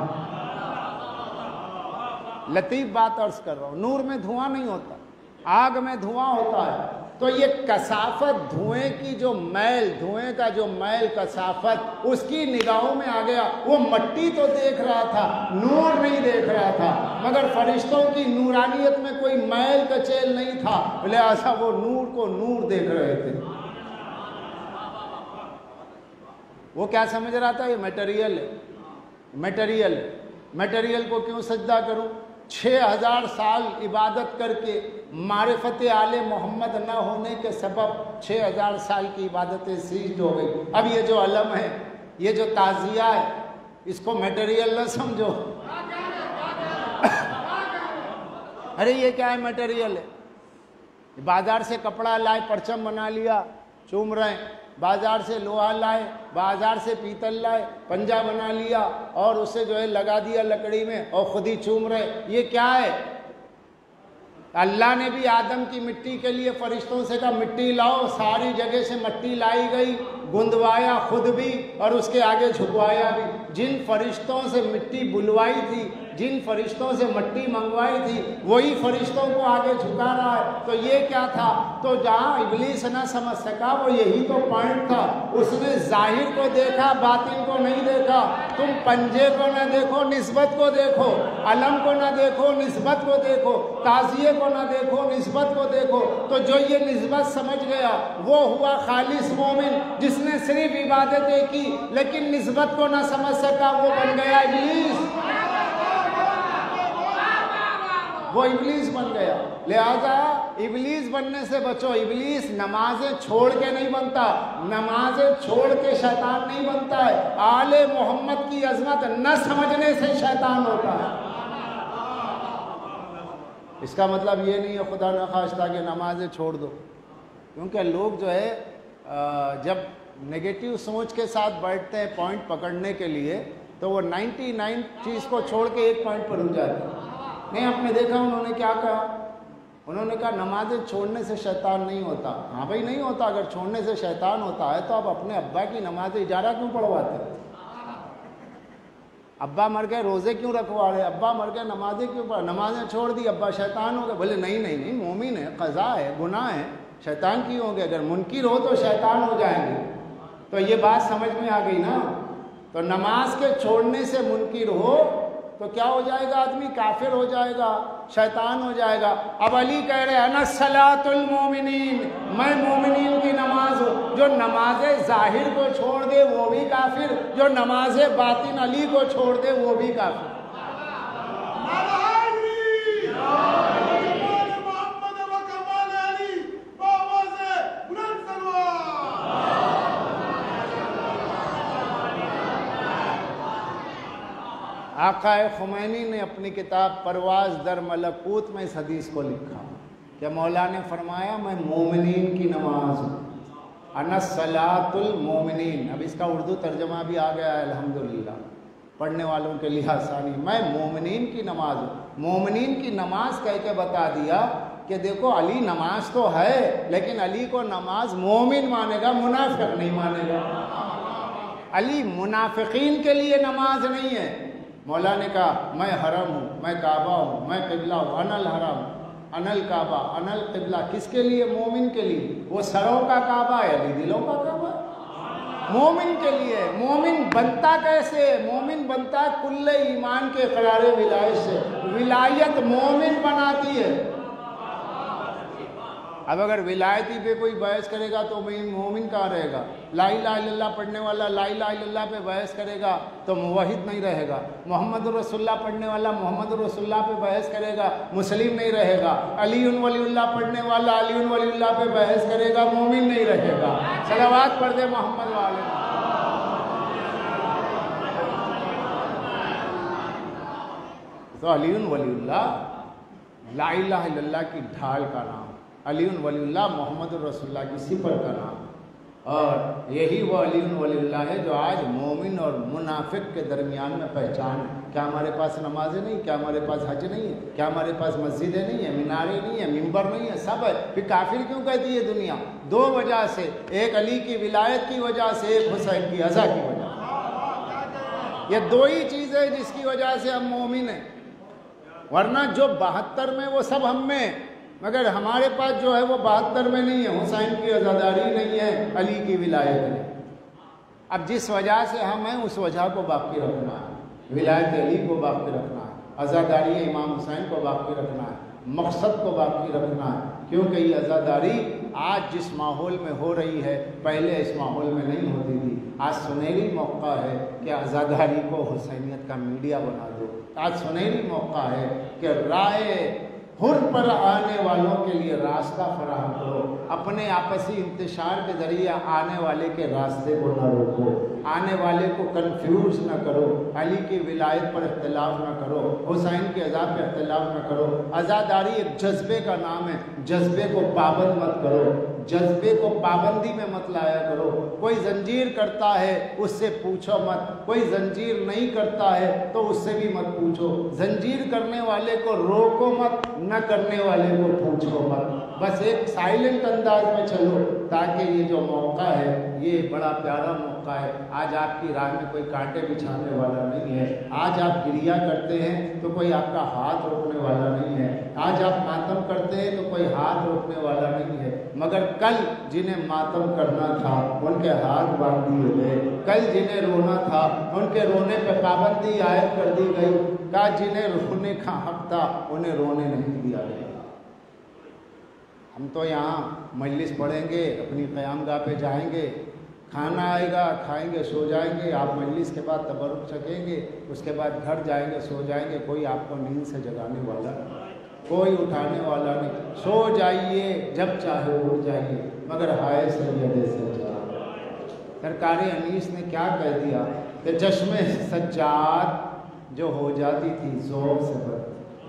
لطیف بات عرض کر رہا ہوں، نور میں دھواں نہیں ہوتا، آگ میں دھواں ہوتا ہے۔ تو یہ کثافت، دھوئیں کی جو میل، دھوئیں کا جو میل، کثافت، اس کی نگاہوں میں آ گیا۔ وہ مٹی تو دیکھ رہا تھا، نور نہیں دیکھ رہا تھا، مگر فرشتوں کی نورانیت میں کوئی میل کچیل نہیں تھا، لہذا وہ نور کو نور دیکھ رہے تھے۔ وہ کیا سمجھ رہا تھا؟ یہ میٹیریل ہے، میٹیریل ہے، میٹیریل کو کیوں سجدہ کروں؟ 6000 سال عبادت کر کے معرفت آل محمد نہ ہونے کے سبب 6000 سال کی عبادتیں سیج ہو گئی۔ اب یہ جو علم ہے، یہ جو تعزیہ ہے، اس کو میٹیریل نہ سمجھو۔ ارے یہ کیا ہے؟ میٹیریل ہے۔ بازار سے کپڑا لائے، پرچم بنا لیا، چوم رہے ہیں۔ بازار سے لوہا لائے، بازار سے پیتل لائے، پنجہ بنا لیا اور اسے جو ہے لگا دیا لکڑی میں اور خود ہی چوم رہے۔ یہ کیا ہے؟ اللہ نے بھی آدم کی مٹی کے لیے فرشتوں سے کہا مٹی لاؤ، ساری جگہ سے مٹی لائی گئی، گندوایا خود بھی اور اس کے آگے جھکوایا بھی۔ جن فرشتوں سے مٹی بلوائی تھی، جن فرشتوں سے مٹی منگوائی تھی، وہی فرشتوں کو آگے جھکا رہا ہے۔ تو یہ کیا تھا؟ تو جہاں ابلیس نہ سمجھ سکا، وہ یہی تو پوائنٹ تھا۔ اس نے ظاہر کو دیکھا، باطن کو نہیں دیکھا۔ تم پنجے کو نہ دیکھو، نسبت کو دیکھو، علم کو نہ دیکھو، نسبت کو دیکھو، تعزیے کو نہ دیکھو، نسبت کو دیکھو۔ تو جو یہ نسبت سمجھ گیا وہ ہوا خالص مومن، جس نے صرف عبادتیں کی لیکن نسبت کو نہ سمجھ سکا، وہ بن گیا ابلیس، وہ ابلیس بن گیا۔ لہذا ابلیس بننے سے بچو۔ ابلیس نمازیں چھوڑ کے نہیں بنتا، نمازیں چھوڑ کے شیطان نہیں بنتا ہے، آل محمد کی عظمت نہ سمجھنے سے شیطان ہوتا ہے۔ اس کا مطلب یہ نہیں ہے خدا نخواستہ کہ نمازیں چھوڑ دو، کیونکہ لوگ جو ہے جب نگیٹو سوچ کے ساتھ بیٹھتے ہیں پوائنٹ پکڑنے کے لیے، تو وہ 99 چیز کو چھوڑ کے ایک پوائنٹ پر رک جاتے ہیں۔ نہیں، آپ نے دیکھا انہوں نے کیا کہا؟ انہوں نے کہا نمازیں چھوڑنے سے شیطان نہیں ہوتا۔ ہاں بھائی نہیں ہوتا، اگر چھوڑنے سے شیطان ہوتا ہے تو آپ اپنے ابا کی نماز اجارہ کیوں پڑھواتے ہیں؟ ابا مر گئے روزے کیوں رکھوا رہے؟ ابا مر گئے نمازیں کیوں پڑھ؟ نمازیں چھوڑ دی، ابا شیطان ہو گئے۔ بولے نہیں، مومن ہے، قضا ہے، گناہ ہے، شیطان کیوں ہوں گے؟ اگر منکر ہو تو شیطان ہو جائیں گے۔ تو یہ بات سمجھ میں آ گئی نا؟ تو نماز کے چھوڑنے سے منکر ہو تو کیا ہو جائے گا؟ آدمی کافر ہو جائے گا، شیطان ہو جائے گا۔ اب علی کہہ رہے ہیں انا صلاۃ المومنین، میں مومنین کی نماز ہوں۔ جو نماز ظاہر کو چھوڑ دے وہ بھی کافر، جو نماز باطن علی کو چھوڑ دے وہ بھی کافر۔ آقا خمینی نے اپنی کتاب پرواز در ملکوت میں اس حدیث کو لکھا کہ مولا نے فرمایا میں مومنین کی نماز ہوں، انا صلاۃ المومنین۔ اب اس کا اردو ترجمہ بھی آ گیا ہے الحمدللہ، پڑھنے والوں کے لیے آسانی۔ میں مومنین کی نماز ہوں۔ مومنین کی نماز کہہ کے بتا دیا کہ دیکھو علی نماز تو ہے لیکن علی کو نماز مومن مانے گا، منافق نہیں مانے گا۔ علی منافقین کے لیے نماز نہیں ہے۔ مولا نے کہا میں حرم ہوں، میں کعبہ ہوں، میں قبلہ ہوں، انا الحرم انا الکعبہ انا القبلہ۔ کس کے لیے؟ مومن کے لیے۔ وہ سروں کا کعبہ ہے، علی دلوں کا کعبہ ہے۔ مومن کے لیے مومن بنتا کیسے؟ مومن بنتا ہے کل ایمان کے اقرار ولایت سے. ولایت مومن بناتی ہے. اب اگر ولایتی پہ کوئی بحث کرے گا تو مومن کہاں رہے گا؟ لا الہ الا اللہ پڑھنے والا لا الہ الا اللہ پہ بحث کرے گا تو موحد نہیں رہے گا. محمد رسول اللہ پڑھنے والا محمد رسول اللہ پہ بحث کرے گا مسلم نہیں رہے گا. علی ولی اللہ پڑھنے والا علی ولی اللہ پہ بحث کرے گا مومن نہیں رہے گا. صلوات پڑھ دے محمد والے. تو علی ولی اللہ لا الہ الا اللہ کی ڈھال کا نام، علی ولی اللہ محمد رسول اللہ کی صفر کا نام. اور یہی وہ علی ولی اللہ ہے جو آج مومن اور منافق کے درمیان میں پہچان ہے. کیا ہمارے پاس نمازیں نہیں؟ کیا ہمارے پاس حج نہیں ہے؟ کیا ہمارے پاس مسجدیں نہیں ہیں، میناریں نہیں ہیں، ممبر نہیں ہے؟ سب ہے. پھر کافر کیوں کہتی ہے دنیا؟ دو وجہ سے، ایک علی کی ولایت کی وجہ سے، ایک حسین کی عزا کی وجہ سے. یہ دو ہی چیزیں جس کی وجہ سے ہم مومن ہیں. ورنہ جو 72 میں وہ سب ہم میں، مگر ہمارے پاس جو ہے وہ 72 میں نہیں ہے. حسین کی عزاداری نہیں ہے، علی کی ولایت نہیں. اب جس وجہ سے ہم ہیں اس وجہ کو باقی رکھنا ہے. ولایت علی کو باقی رکھنا ہے، عزاداری امام حسین کو باقی رکھنا ہے، مقصد کو باقی رکھنا ہے. کیونکہ یہ عزاداری آج جس ماحول میں ہو رہی ہے پہلے اس ماحول میں نہیں ہوتی تھی. آج سنہری موقع ہے کہ عزاداری کو حسینیت کا میڈیا بنا دو. آج سنہری موقع ہے کہ رائے حر پر آنے والوں کے لیے راستہ فراہم کرو. اپنے آپسی انتشار کے ذریعے آنے والے کے راستے کو نہ روکو، آنے والے کو کنفیوز نہ کرو. علی کی ولایت پر اختلاف نہ کرو، حسین کے عزا پہ اختلاف نہ کرو. عزاداری ایک جذبے کا نام ہے، جذبے کو پابند مت کرو، جذبے کو پابندی میں مت لایا کرو. کوئی زنجیر کرتا ہے اس سے پوچھو مت، کوئی زنجیر نہیں کرتا ہے تو اس سے بھی مت پوچھو. زنجیر کرنے والے کو روکو مت، نہ کرنے والے کو پوچھو مت. بس ایک سائلنٹ انداز میں چلو تاکہ یہ جو موقع ہے یہ بڑا پیارا موقع ہے. آج آپ کی راہ میں کوئی کانٹے بچھانے والا نہیں ہے. آج آپ گریا کرتے ہیں تو کوئی آپ کا ہاتھ روکنے والا نہیں ہے. آج آپ ماتم کرتے ہیں تو کوئی ہاتھ روکنے والا نہیں ہے. مگر کل جنہیں ماتم کرنا تھا ان کے ہاتھ باندھ دیے گئے. کل جنہیں رونا تھا ان کے رونے پہ پابندی عائد کر دی گئی. کہ جنہیں رونے کا حق تھا انہیں رونے نہیں دیا گیا. ہم تو یہاں مجلس پڑھیں گے، اپنی قیام گاہ پہ جائیں گے، کھانا آئے گا، کھائیں گے، سو جائیں گے. آپ مجلس کے بعد تبرک چکیں گے، اس کے بعد گھر جائیں گے، سو جائیں گے. کوئی آپ کو نیند سے جگانے والا نہیں، کوئی اٹھانے والا نہیں. سو جائیے جب چاہے اٹھ جائیے، مگر ہائے سید سجاد. سرکار انیس نے کیا کہہ دیا کہ چشم سجاد جو ہو جاتی تھی زور سے بند.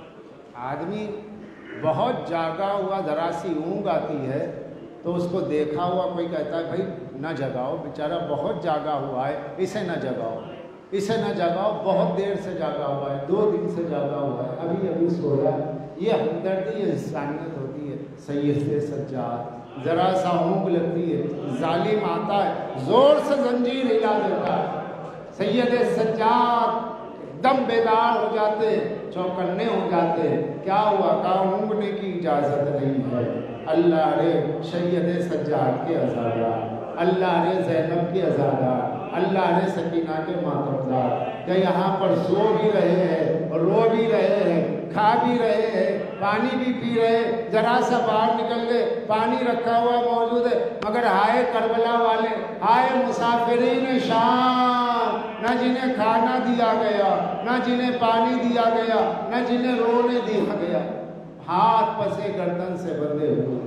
آدمی بہت جاگا ہوا ذرا سی اونگ آتی ہے تو اس کو دیکھا ہوا کوئی کہتا ہے بھائی نہ جگاؤ، بیچارہ بہت جاگا ہوا ہے، اسے نہ جگاؤ، اسے نہ جگاؤ، بہت دیر سے جاگا ہوا ہے، 2 دن سے جاگا ہوا ہے، ابھی ابھی سویا. یہ ہمدردی، یہ انسانیت ہوتی ہے. سید سجاد ذرا سا اونگ لگتی ہے، ظالم آتا ہے زور سے زنجیر ہلا دیتا ہے. سید سجاد دم بیدار ہو جاتے، چوکنے ہو جاتے. کیا ہوا؟ کہا اونگنے کی اجازت نہیں ہے. اللہ رے سید سجاد کے عزادار، اللہ رے زینب کے عزادار، اللہ رے سکینہ کے ماتمدار، کہ یہاں پر سو بھی رہے ہیں، رو بھی رہے ہیں، کھا بھی رہے ہیں، پانی بھی پی رہے ہیں. ذرا سا باہر نکل گئے، پانی رکھا ہوا موجود ہے. مگر ہائے کربلا والے، ہائے مسافرین شام، نہ جنہیں کھانا دیا گیا، نہ جنہیں پانی دیا گیا، نہ جنہیں رونے دیا گیا. ہاتھ پسے گردن سے بندھے ہوئے،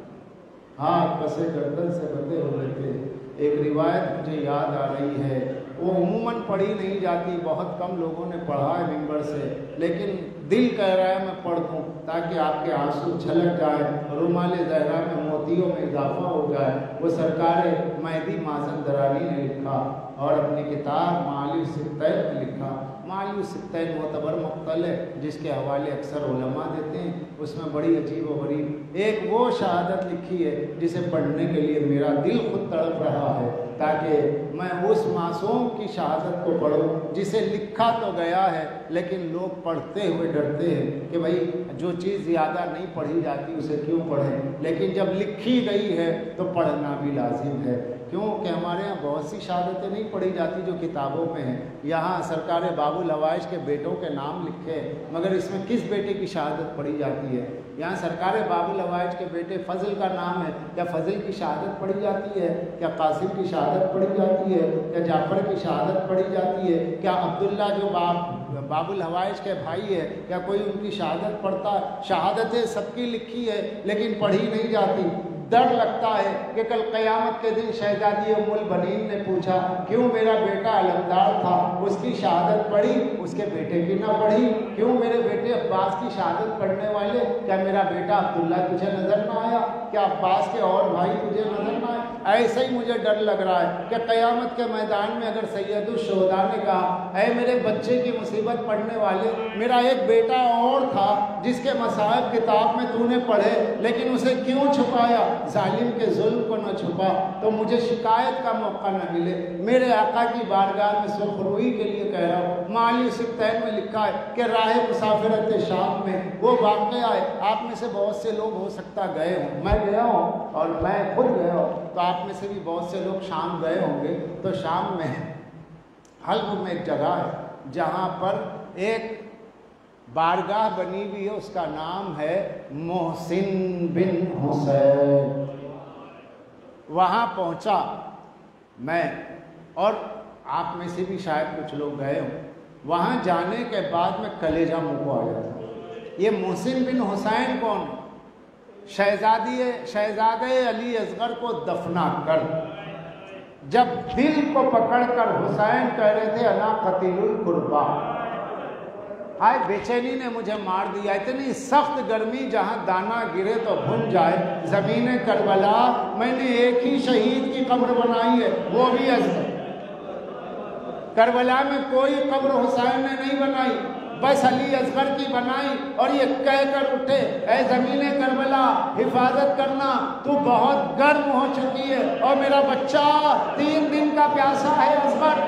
ہاتھ پسے گردن سے بندھے ہوئے تھے. ایک روایت مجھے یاد آ رہی ہے، وہ عموماً پڑھی نہیں جاتی، بہت کم لوگوں نے پڑھا ہے ممبر سے، لیکن دل کہہ رہا ہے میں پڑھ دوں تاکہ آپ کے آنسو چھلک جائیں، رومال زہرا میں موتیوں میں اضافہ ہو جائے. وہ سرکار مہدی مازن درانی نے لکھا اور اپنی کتاب معالی الستین میں لکھا. معالی الستین معتبر مقتل ہے جس کے حوالے اکثر علماء دیتے ہیں. اس میں بڑی عجیب و غریب ایک وہ شہادت لکھی ہے جسے پڑھنے کے لیے میرا دل خود تڑپ رہا ہے تاکہ میں اس معصوم کی شہادت کو پڑھوں جسے لکھا تو گیا ہے لیکن لوگ پڑھتے ہوئے ڈرتے ہیں کہ بھائی जो चीज़ ज़्यादा नहीं पढ़ी जाती उसे क्यों पढ़ें, लेकिन जब लिखी गई है तो पढ़ना भी लाजिम है। क्योंकि हमारे यहाँ बहुत सी शहादतें नहीं पढ़ी जाती जो किताबों में हैं। यहाँ सरकार बाबुल हवाइज के बेटों के नाम लिखे, मगर इसमें किस बेटे की शहादत पढ़ी जाती है? यहाँ सरकार बाबुल हवाइज के बेटे फजल का नाम है, क्या फजल की शहादत पढ़ी जाती है? क्या कासिम की शहादत पढ़ी जाती है? क्या जाफ़र की शहादत पढ़ी जाती है? क्या अब्दुल्ला जो बाबुल हवाइज के भाई है, क्या कोई उनकी शहादत पढ़ता है? शहादतें सबकी लिखी है लेकिन पढ़ी नहीं जाती। डर लगता है कि कल क़यामत के दिन शहजादी उम्मुल बनीन ने पूछा, क्यों मेरा बेटा अलमदार था, उसकी शहादत पढ़ी, उसके बेटे की ना पढ़ी? क्यों मेरे बेटे अब्बास की शहादत पढ़ने वाले, क्या मेरा बेटा अब्दुल्ला तुझे नज़र ना आया? क्या अब्बास के और भाई तुझे नज़र ना आए? ऐसे ही मुझे डर लग रहा है कि क़यामत के मैदान में अगर सैयदुल शुहदा ने कहा, ऐ मेरे बच्चे की मुसीबत पढ़ने वाले, मेरा एक बेटा और था जिसके मसाहिब किताब में तूने पढ़े लेकिन उसे क्यों छुपाया? जालिम के जुल्म को न छुपा तो मुझे शिकायत का मौका न मिले। मेरे आका की बारगाह में सुखरुई के लिए कह रहा हूँ। माली सिक्तैन में लिखा है कि राह मुसाफिरत शाम में वो वाक़या है। आप में से बहुत से लोग हो सकता गए हों, मैं गया हूँ और मैं खुद गया हूँ, तो आप में से भी बहुत से लोग शाम गए होंगे। तो शाम में हल्ब में एक जगह है जहाँ पर एक बारगाह बनी हुई है, उसका नाम है मोहसिन बिन हुसैन। वहाँ पहुँचा मैं, और आप में से भी शायद कुछ लोग गए हों। वहाँ जाने के बाद में कलेजा मुँह को आ जाता। ये मोहसिन बिन हुसैन कौन? शहजादे अली असगर को दफना कर जब दिल को पकड़कर हुसैन कह रहे थे अना कतीलुल कुर्बा, हाय बेचैनी ने मुझे मार दिया। इतनी सख्त गर्मी जहाँ दाना गिरे तो भुन जाए। ज़मीन करबला मैंने एक ही शहीद की कब्र बनाई है, वो भी असगर। करबला में कोई कब्र हुसैन ने नहीं बनाई, बस अली असगर की बनाई। और ये कह कर उठे, ऐ ज़मीन करबला हिफाजत करना, तू बहुत गर्म हो चुकी है और मेरा बच्चा 3 दिन का प्यासा है। असगर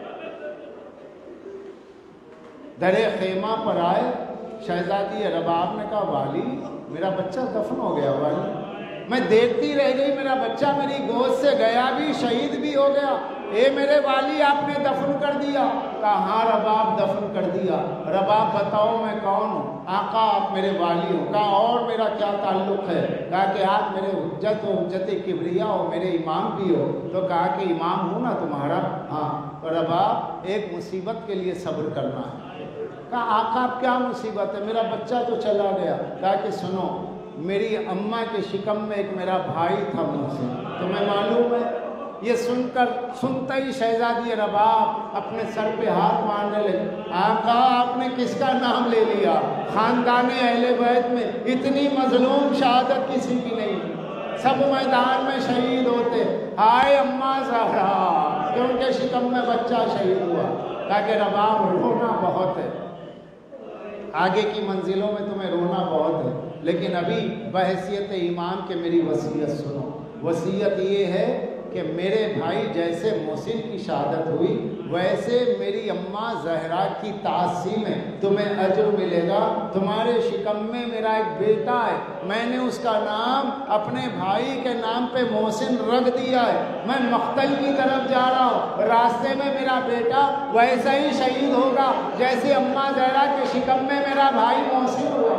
दरे खेमा पर आए। शहजादी रबाब ने कहा, वाली मेरा बच्चा दफन हो गया। वाली मैं देखती रह गई, मेरा बच्चा मेरी गोद से गया भी, शहीद भी हो गया। ए मेरे वाली आपने दफन कर दिया। कहा हाँ रबाब दफन कर दिया। रबाब बताओ मैं कौन हूँ? आका आप मेरे वाली हो। कहा और मेरा क्या ताल्लुक़ है? कहा कि आप मेरे हुज्जत हो, हुज्जत किबरिया हो, मेरे इमाम भी हो। तो कहा कि इमाम हूँ ना तुम्हारा? हाँ। तो रबाब एक मुसीबत के लिए सब्र करना है। कहा आका आप क्या मुसीबत है? मेरा बच्चा तो चला गया। कहा कि सुनो, मेरी अम्मा के शिकम में एक मेरा भाई था मुझसे, तुम्हें मालूम है? ये सुनते ही शहजादी रबाब अपने सर पे हाथ मारने लगे। आका आपने किसका नाम ले लिया? खानदान अहले बैत में इतनी मजलूम शहादत किसी की नहीं, सब मैदान में शहीद होते। हाय अम्मा ज़हरा कि उनके शिकम में बच्चा शहीद हुआ। ताकि रबाब रोना बहुत है, आगे की मंजिलों में तुम्हें रोना बहुत है, लेकिन अभी बहैसियत इमाम के मेरी वसीयत सुनो। वसीयत ये है कि मेरे भाई जैसे मोहसिन की शहादत हुई, वैसे मेरी अम्मा ज़हरा की तासी में तुम्हें अजर मिलेगा। तुम्हारे शिकम में मेरा एक बेटा है, मैंने उसका नाम अपने भाई के नाम पे मोहसिन रख दिया है। मैं मख्तल की तरफ जा रहा हूँ, रास्ते में मेरा बेटा वैसा ही शहीद होगा जैसे अम्मा ज़हरा के शिकम में मेरा भाई मोहसिन हुआ।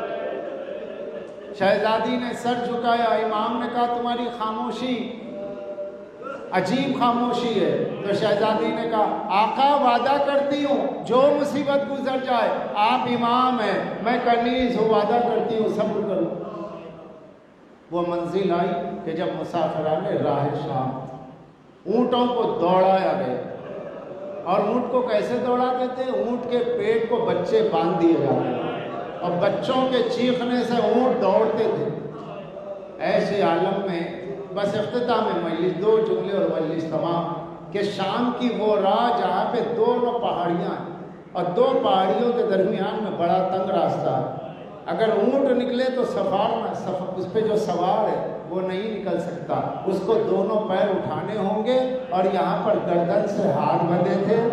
शहजादी ने सर झुकाया। इमाम ने कहा तुम्हारी खामोशी अजीब खामोशी है। तो शहजादी ने कहा आका वादा करती हूँ जो मुसीबत गुजर जाए, आप इमाम हैं, मैं कनीज़ हूँ, वादा करती हूँ सब्र करूँ। वो मंजिल आई कि जब मुसाफिराने राह शाम ऊँटों को दौड़ाया गया। और ऊँट को कैसे दौड़ाते थे? ऊँट के पेट को बच्चे बांध दिए जाते और बच्चों के चीखने से ऊँट दौड़ते थे। ऐसे आलम में बस इफ्तिताह में मजलिस, 2 जुमले और मजलिस तमाम कि शाम की वो राह जहाँ पे दोनों पहाड़ियाँ हैं और 2 पहाड़ियों के दरमियान में बड़ा तंग रास्ता है। अगर ऊँट निकले तो उस पर जो सवार है वो नहीं निकल सकता, उसको दोनों पैर उठाने होंगे। और यहाँ पर गर्दन से हाथ बंधे थे,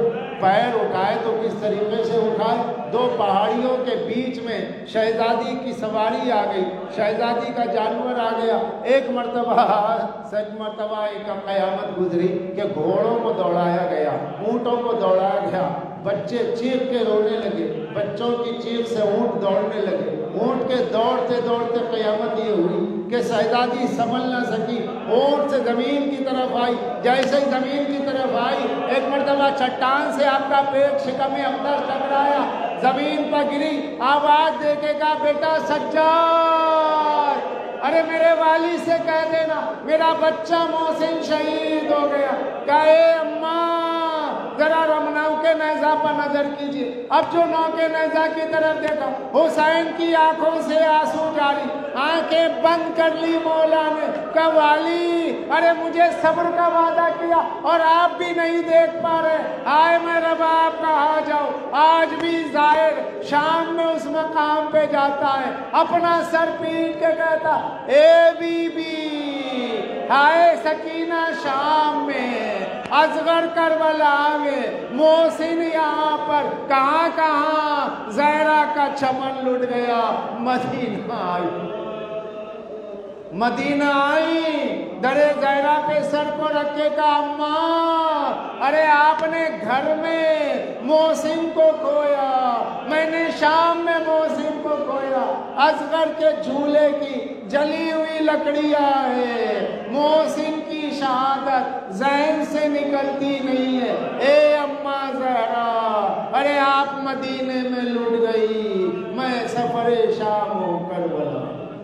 पैर उठाए तो किस तरीके से उठाए। दो पहाड़ियों के बीच में शहजादी की सवारी आ गई, शहजादी का जानवर आ गया। एक मर्तबा सच मर्तबा एक क़यामत गुजरी कि घोड़ों को दौड़ाया गया, ऊँटों को दौड़ाया गया, बच्चे चीख के रोने लगे, बच्चों की चीख से ऊँट दौड़ने लगे। ऊँट के दौड़ते दौड़ते क़यामत ये हुई कि शहजादी संभल न सकी, ऊँट से ज़मीन की तरफ आई। जैसे ही ज़मीन की तरफ आई, एक मर्तबा चट्टान से आपका पेट शिकम अंदर टकराया, ज़मीन पर गिरी, आवाज़ देखेगा बेटा सज्जाद, अरे मेरे वाली से कह देना मेरा बच्चा मोहसिन शहीद हो गया। कहे अम्मा जरा रमनाओं के नैज़ा पर नजर कीजिए। अब जो नौके नैज़ा की तरफ देखा, हुसैन की आंखों से आंसू जारी, आंखें बंद कर ली मौला ने। कवाली अरे मुझे सब्र का वादा किया और आप भी नहीं देख पा रहे, आए मैं रबाब कहा जाओ। आज भी जाहिर शाम में उस मकाम पे जाता है, अपना सर पीट के कहता ए बीबी, हाय सकीना शाम में, असगर करबला में, मोहसिन यहाँ पर, कहाँ कहाँ ज़हरा का चमन लुट गया। मदीना आई, मदीना आई, दरे ज़हरा पे सर को रखे का अम्मा, अरे आपने घर में मोहसिन को खोया, मैंने शाम में मोहसिन को खोया। असगर के झूले की जली हुई लकड़ियाँ है, मोहसिन की शहादत ज़हन से निकलती नहीं है। ए अम्मा ज़हरा, अरे आप मदीने में लुट गई, मैं सफ़रे शाम हूँ करबला।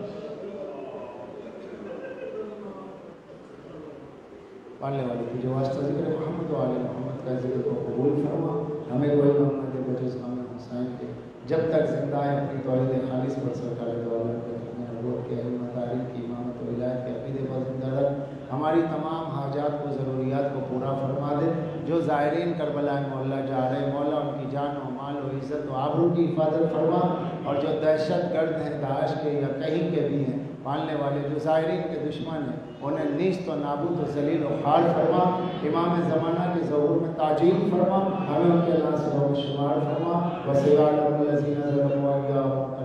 पालने वाले की जो वास्ता ज़िक्र मोहम्मद वाले मोहम्मद का ज़िक्र को कबूल फरमा, हमें कोई मोहम्मद बजुज़ इमाम हुसैन के जब तक ज़िंदा है अपनी तौहीद खालिस पर सरकार दो आलम के नबूवत के इल्म तारीफ़ की इमामत व विलायत के अक़ीदे पर ज़िंदा रख, हमारी तमाम हाजात को ज़रूरियात को पूरा फरमा दे। जो ज़ायरीन करबला मौला जा रहे, मौला उनकी जान व माल व इज़्ज़त व आबरू की हिफाजत फरमा, और जो दहशत गर्द हैं दाश के या कहीं के भी हैं, पालने वाले जो ज़ायरीन के दुश्मन हैं, उन्हें नीस्त व नाबूद व ज़लील व खार फरमा। इमाम ज़माना के ज़हूर में ताजील फरमा, हमें उनके नासिर व शुमार फरमा। वसीला